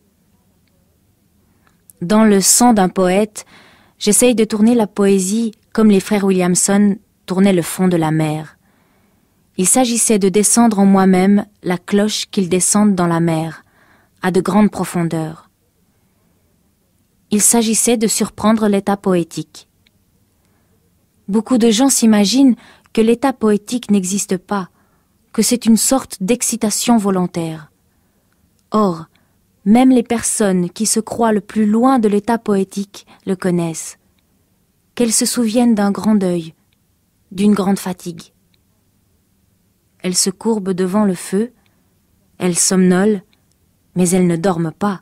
Dans le sang d'un poète, j'essaye de tourner la poésie comme les frères Williamson tournaient le fond de la mer. Il s'agissait de descendre en moi-même la cloche qu'ils descendent dans la mer, à de grandes profondeurs. Il s'agissait de surprendre l'état poétique. Beaucoup de gens s'imaginent que l'état poétique n'existe pas, que c'est une sorte d'excitation volontaire. Or, même les personnes qui se croient le plus loin de l'état poétique le connaissent, qu'elles se souviennent d'un grand deuil, d'une grande fatigue. Elles se courbent devant le feu, elles somnolent, mais elles ne dorment pas.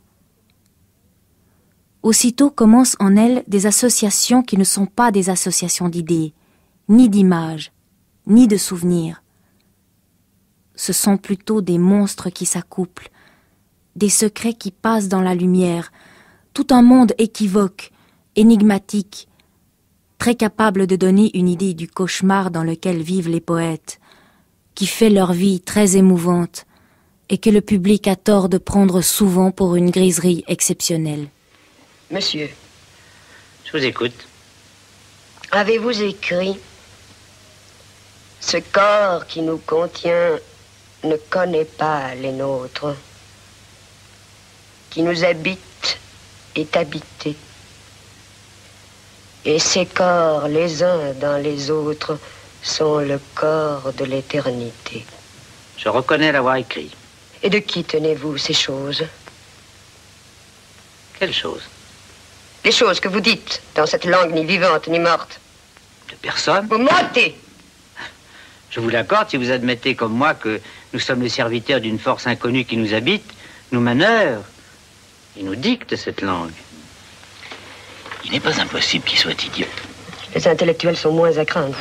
Aussitôt commencent en elles des associations qui ne sont pas des associations d'idées, ni d'images, ni de souvenirs. Ce sont plutôt des monstres qui s'accouplent, des secrets qui passent dans la lumière, tout un monde équivoque, énigmatique, très capable de donner une idée du cauchemar dans lequel vivent les poètes, qui fait leur vie très émouvante et que le public a tort de prendre souvent pour une griserie exceptionnelle. Monsieur. Je vous écoute. Avez-vous écrit « Ce corps qui nous contient ne connaît pas les nôtres, qui nous habite est habité, et ces corps les uns dans les autres sont le corps de l'éternité. » Je reconnais l'avoir écrit. Et de qui tenez-vous ces choses? Quelles choses? Les choses que vous dites dans cette langue ni vivante ni morte. De personne. Vous mentez. Je vous l'accorde si vous admettez comme moi que nous sommes les serviteurs d'une force inconnue qui nous habite, nous manœuvre et nous dicte cette langue. Il n'est pas impossible qu'il soit idiot. Les intellectuels sont moins à craindre.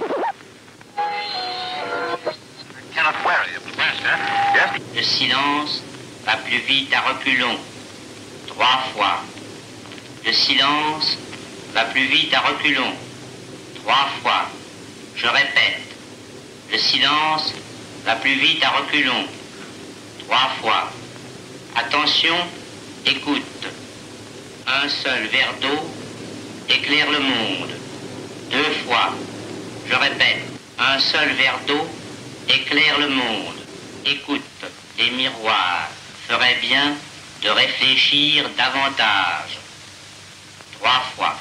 Le silence va plus vite à reculons. Trois fois. Le silence va plus vite à reculons. Trois fois. Je répète. Le silence va plus vite à reculons. Trois fois. Attention, écoute. Un seul verre d'eau éclaire le monde. Deux fois. Je répète. Un seul verre d'eau éclaire le monde. Écoute, les miroirs, ferait bien de réfléchir davantage. Trois fois.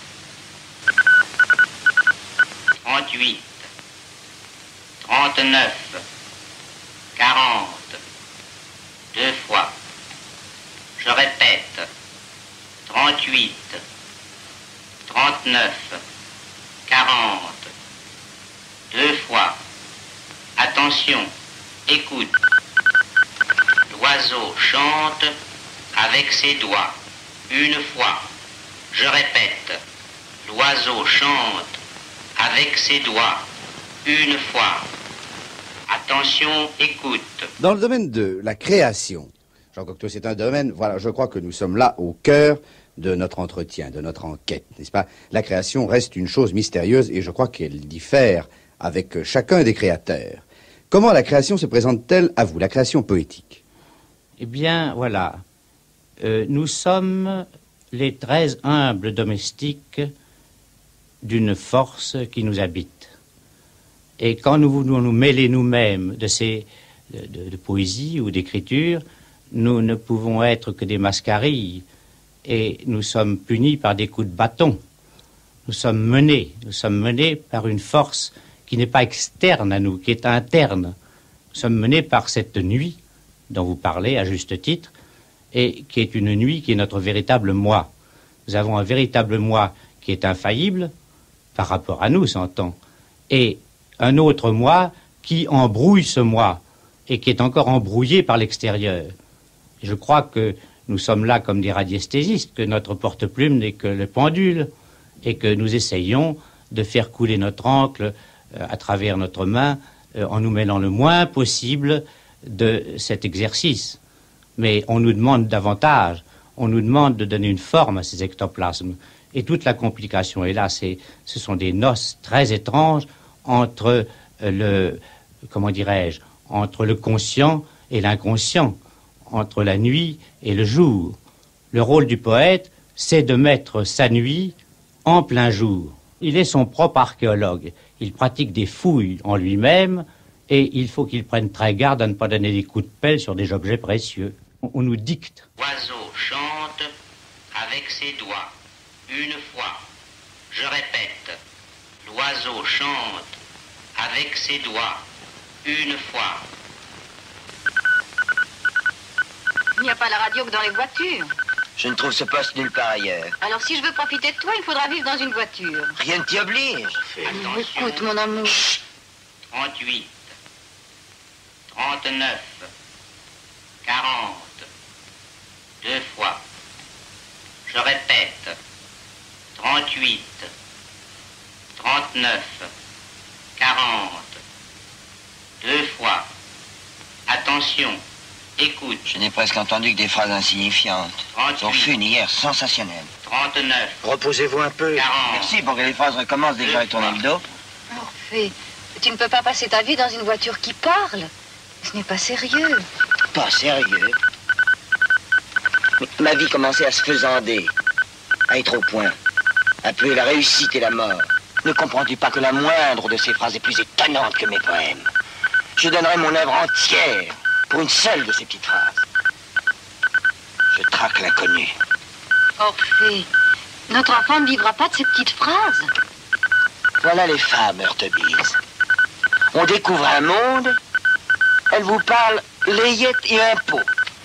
Trente-huit. Trente-neuf. Quarante. Deux fois. Je répète. Trente-huit. Trente-neuf. Quarante. Deux fois. Attention. Écoute. L'oiseau chante avec ses doigts. Une fois. Je répète. L'oiseau chante avec ses doigts. Une fois. Attention, écoute. Dans le domaine de la création, Jean Cocteau, c'est un domaine, voilà, je crois que nous sommes là au cœur de notre entretien, de notre enquête, n'est-ce pas? La création reste une chose mystérieuse et je crois qu'elle diffère avec chacun des créateurs. Comment la création se présente-t-elle à vous, la création poétique? Eh bien, voilà. Euh, nous sommes les très humbles domestiques d'une force qui nous habite. Et quand nous voulons nous mêler nous-mêmes de ces de, de, de poésie ou d'écriture, nous ne pouvons être que des mascarilles et nous sommes punis par des coups de bâton. Nous sommes menés, nous sommes menés par une force qui n'est pas externe à nous, qui est interne. Nous sommes menés par cette nuit dont vous parlez à juste titre et qui est une nuit qui est notre véritable moi. Nous avons un véritable moi qui est infaillible par rapport à nous, s'entend, et un autre moi qui embrouille ce moi et qui est encore embrouillé par l'extérieur. Je crois que nous sommes là comme des radiesthésistes, que notre porte-plume n'est que le pendule et que nous essayons de faire couler notre encre euh, à travers notre main euh, en nous mêlant le moins possible de cet exercice. Mais on nous demande davantage, on nous demande de donner une forme à ces ectoplasmes. Et toute la complication est là, c'est, ce sont des noces très étranges entre le, comment dirais-je, entre le conscient et l'inconscient, entre la nuit et le jour. Le rôle du poète, c'est de mettre sa nuit en plein jour. Il est son propre archéologue. Il pratique des fouilles en lui-même et il faut qu'il prenne très garde à ne pas donner des coups de pelle sur des objets précieux. On, on nous dicte. L'oiseau chante avec ses doigts. Une fois. Je répète. L'oiseau chante avec ses doigts. Une fois. Il n'y a pas la radio que dans les voitures. Je ne trouve ce poste nulle part ailleurs. Alors si je veux profiter de toi, il faudra vivre dans une voiture. Rien ne t'y oblige. Alors, écoute, mon amour. Trente-huit. Trente-neuf. Quarante. Deux fois. Je répète. Trente-huit. Trente-neuf. Quarante. Deux fois. Attention. Écoute. Je n'ai presque entendu que des phrases insignifiantes. Son fun hier, sensationnel. Trente-neuf. Reposez-vous un peu. quarante. Merci pour que les phrases recommencent dès que j'aurai tourné le dos. Orphée, tu ne peux pas passer ta vie dans une voiture qui parle. Ce n'est pas sérieux. Pas sérieux. Mais ma vie commençait à se faisander, à être au point, à puer la réussite et la mort. Ne comprends-tu pas que la moindre de ces phrases est plus étonnante que mes poèmes? Je donnerais mon œuvre entière pour une seule de ces petites phrases. Je traque l'inconnu. Orphée, notre enfant ne vivra pas de ces petites phrases. Voilà les femmes, Heurtebise. On découvre un monde, elles vous parlent layette et impôts.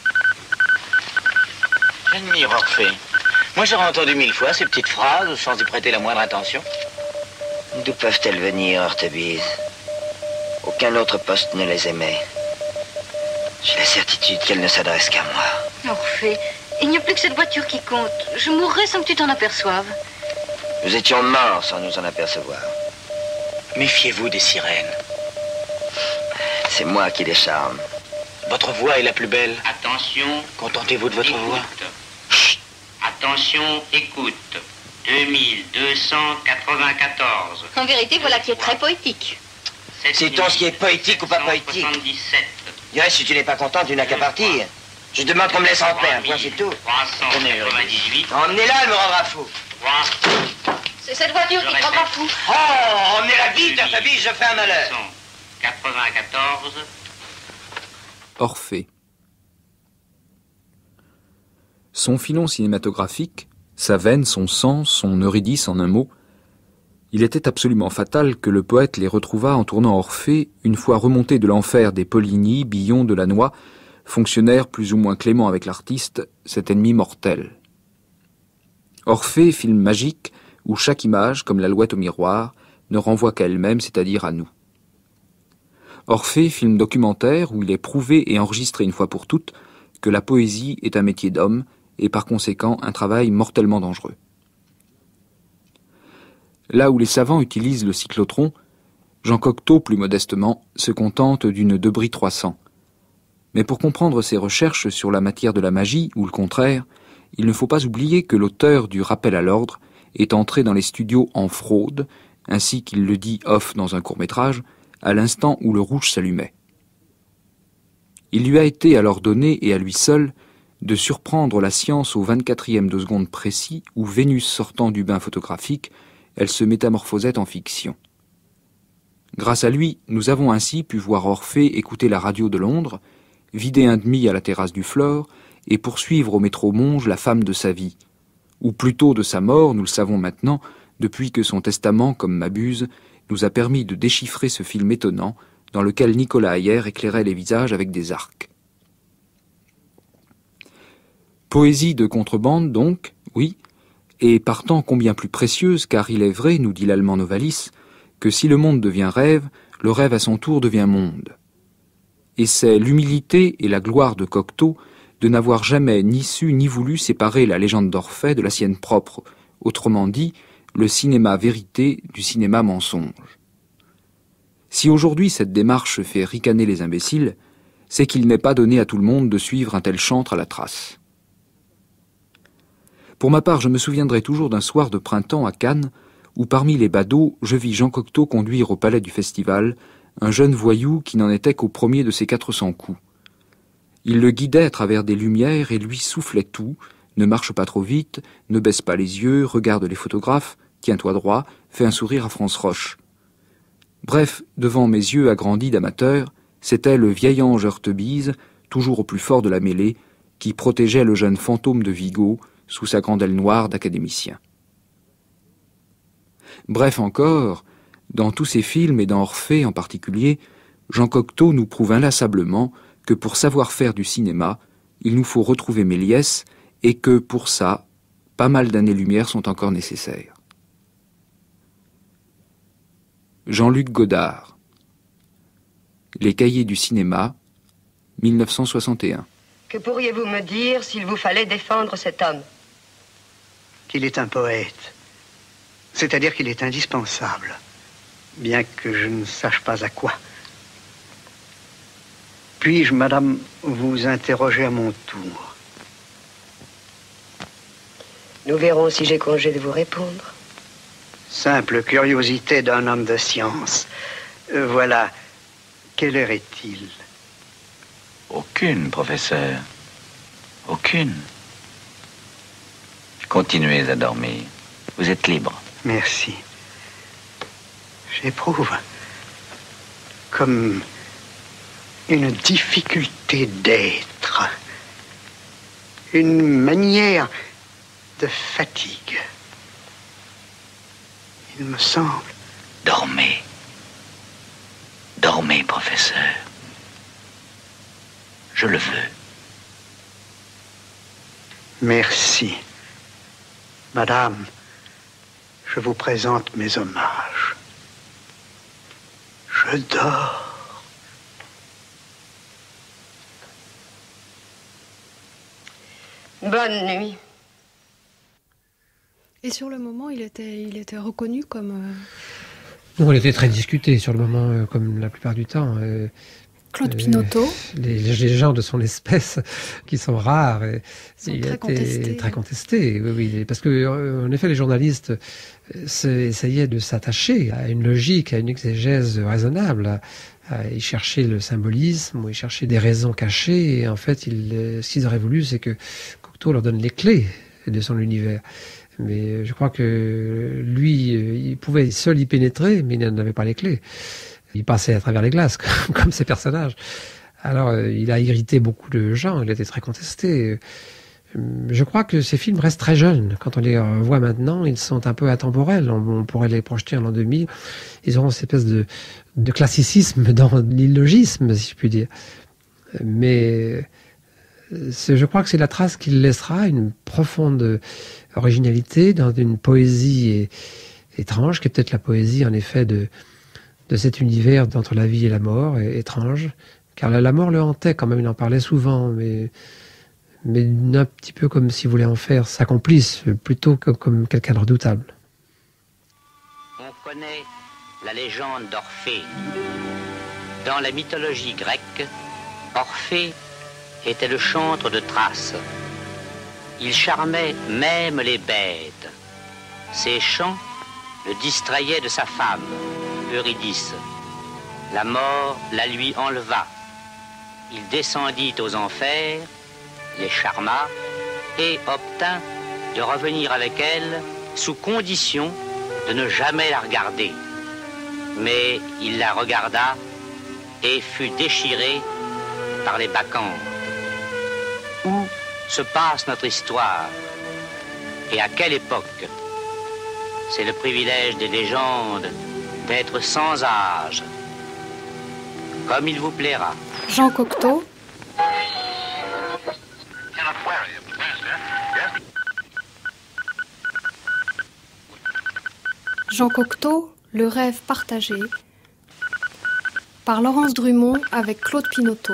J'admire Orphée. Moi, j'aurais entendu mille fois ces petites phrases sans y prêter la moindre attention. D'où peuvent-elles venir, Heurtebise? Aucun autre poste ne les aimait. J'ai la certitude qu'elles ne s'adressent qu'à moi. Orphée, il n'y a plus que cette voiture qui compte. Je mourrai sans que tu t'en aperçoives. Nous étions morts sans nous en apercevoir. Méfiez-vous des sirènes. C'est moi qui les charme. Votre voix est la plus belle. Attention. Contentez-vous de votre écoute. voix. Attention, écoute. deux mille deux cent quatre-vingt-quatorze. En vérité, voilà qui est très poétique. Sait-on ce qui est poétique ou pas poétique? Du reste, si tu n'es pas content, tu n'as qu'à partir. Je demande qu'on me laisse en paix, un point c'est tout. Emmenez-la, elle me rendra fou. C'est cette voiture qui te rendra fou. Oh, emmenez-la vite, Heurtebise, je fais un malheur. quatre-vingt-quatorze. Orphée. Son filon cinématographique, sa veine, son sens, son Eurydice en un mot, il était absolument fatal que le poète les retrouvât en tournant Orphée, une fois remonté de l'enfer des Poligny, Billon, Delannoy, fonctionnaire plus ou moins clément avec l'artiste, cet ennemi mortel. Orphée, film magique, où chaque image, comme l'alouette au miroir, ne renvoie qu'à elle-même, c'est-à-dire à nous. Orphée, film documentaire, où il est prouvé et enregistré une fois pour toutes que la poésie est un métier d'homme, et par conséquent un travail mortellement dangereux. Là où les savants utilisent le cyclotron, Jean Cocteau, plus modestement, se contente d'une Debris trois cents. Mais pour comprendre ses recherches sur la matière de la magie, ou le contraire, il ne faut pas oublier que l'auteur du rappel à l'ordre est entré dans les studios en fraude, ainsi qu'il le dit off dans un court-métrage, à l'instant où le rouge s'allumait. Il lui a été alors donné, et à lui seul, de surprendre la science au vingt-quatrième de seconde précis où Vénus sortant du bain photographique, elle se métamorphosait en fiction. Grâce à lui, nous avons ainsi pu voir Orphée écouter la radio de Londres, vider un demi à la terrasse du Flore et poursuivre au métro Monge la femme de sa vie, ou plutôt de sa mort, nous le savons maintenant, depuis que son testament, comme m'abuse, nous a permis de déchiffrer ce film étonnant dans lequel Nicolas Ayer éclairait les visages avec des arcs. Poésie de contrebande, donc, oui, et partant combien plus précieuse, car il est vrai, nous dit l'allemand Novalis, que si le monde devient rêve, le rêve à son tour devient monde. Et c'est l'humilité et la gloire de Cocteau de n'avoir jamais ni su ni voulu séparer la légende d'Orphée de la sienne propre, autrement dit, le cinéma vérité du cinéma mensonge. Si aujourd'hui cette démarche fait ricaner les imbéciles, c'est qu'il n'est pas donné à tout le monde de suivre un tel chantre à la trace. Pour ma part, je me souviendrai toujours d'un soir de printemps à Cannes, où parmi les badauds, je vis Jean Cocteau conduire au palais du festival un jeune voyou qui n'en était qu'au premier de ses quatre cents coups. Il le guidait à travers des lumières et lui soufflait tout, ne marche pas trop vite, ne baisse pas les yeux, regarde les photographes, tiens-toi droit, fais un sourire à France Roche. Bref, devant mes yeux agrandis d'amateur, c'était le vieil ange Heurtebise, toujours au plus fort de la mêlée, qui protégeait le jeune fantôme de Vigo sous sa grande aile noire d'académicien. Bref encore, dans tous ses films et dans Orphée en particulier, Jean Cocteau nous prouve inlassablement que pour savoir faire du cinéma, il nous faut retrouver Méliès et que pour ça, pas mal d'années-lumière sont encore nécessaires. Jean-Luc Godard. Les cahiers du cinéma, mille neuf cent soixante et un. Que pourriez-vous me dire s'il vous fallait défendre cet homme? Qu'il est un poète. C'est-à-dire qu'il est indispensable, bien que je ne sache pas à quoi. Puis-je, madame, vous interroger à mon tour? Nous verrons si j'ai congé de vous répondre. Simple curiosité d'un homme de science. Euh, voilà. Quelle heure est-il? Aucune, professeur. Aucune. Continuez à dormir. Vous êtes libre. Merci. J'éprouve comme une difficulté d'être, une manière de fatigue. Il me semble. Dormez. Dormez, professeur. Je le veux. Merci. Madame, je vous présente mes hommages. Je dors. Bonne nuit. Et sur le moment, il était, il était reconnu comme... Euh... Non, il était très discuté sur le moment, euh, comme la plupart du temps. Euh, Claude Pinoteau. Euh, les, les gens de son espèce, qui sont rares, et, sont il très était contestés. très contesté. Oui, oui, parce que, euh, en effet, les journalistes euh, essayaient de s'attacher à une logique, à une exégèse raisonnable. À, à, ils cherchaient le symbolisme, ou ils cherchaient des raisons cachées. Et en fait, ils, euh, ce qu'ils auraient voulu, c'est que Cocteau leur donne les clés de son univers. Mais je crois que lui, il pouvait seul y pénétrer, mais il n'en avait pas les clés. Il passait à travers les glaces, comme ces personnages. Alors, il a irrité beaucoup de gens, il était très contesté. Je crois que ces films restent très jeunes. Quand on les voit maintenant, ils sont un peu atemporels. On, on pourrait les projeter en l'an deux mille. Ils auront cette espèce de, de classicisme dans l'illogisme, si je puis dire. Mais je crois que c'est la trace qu'il laissera, une profonde originalité dans une poésie et, étrange, qui est peut-être la poésie, en effet, de, de cet univers d'entre la vie et la mort, et, étrange. Car la, la mort le hantait quand même, il en parlait souvent, mais... mais un petit peu comme s'il voulait en faire sa complice, plutôt que comme quelqu'un de redoutable. On connaît la légende d'Orphée. Dans la mythologie grecque, Orphée était le chantre de Thrace. Il charmait même les bêtes. Ses chants le distrayaient de sa femme, Eurydice. La mort la lui enleva. Il descendit aux enfers, les charma et obtint de revenir avec elle sous condition de ne jamais la regarder. Mais il la regarda et fut déchiré par les bacchantes. Où se passe notre histoire et à quelle époque? C'est le privilège des légendes d'être sans âge, comme il vous plaira. Jean Cocteau. Jean Cocteau, Le rêve partagé, par Laurence Drummond avec Claude Pinoteau.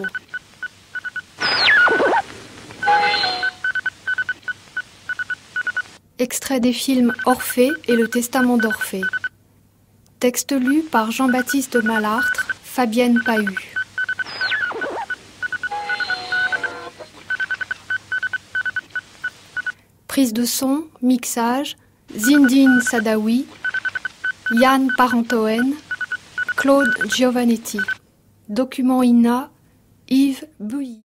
Extrait des films Orphée et Le Testament d'Orphée. Texte lu par Jean-Baptiste Malartre, Fabienne Pahu. Prise de son, mixage, Zindine Sadawi, Yann Parentoen, Claude Giovannetti. Document I N A, Yves Bouilly.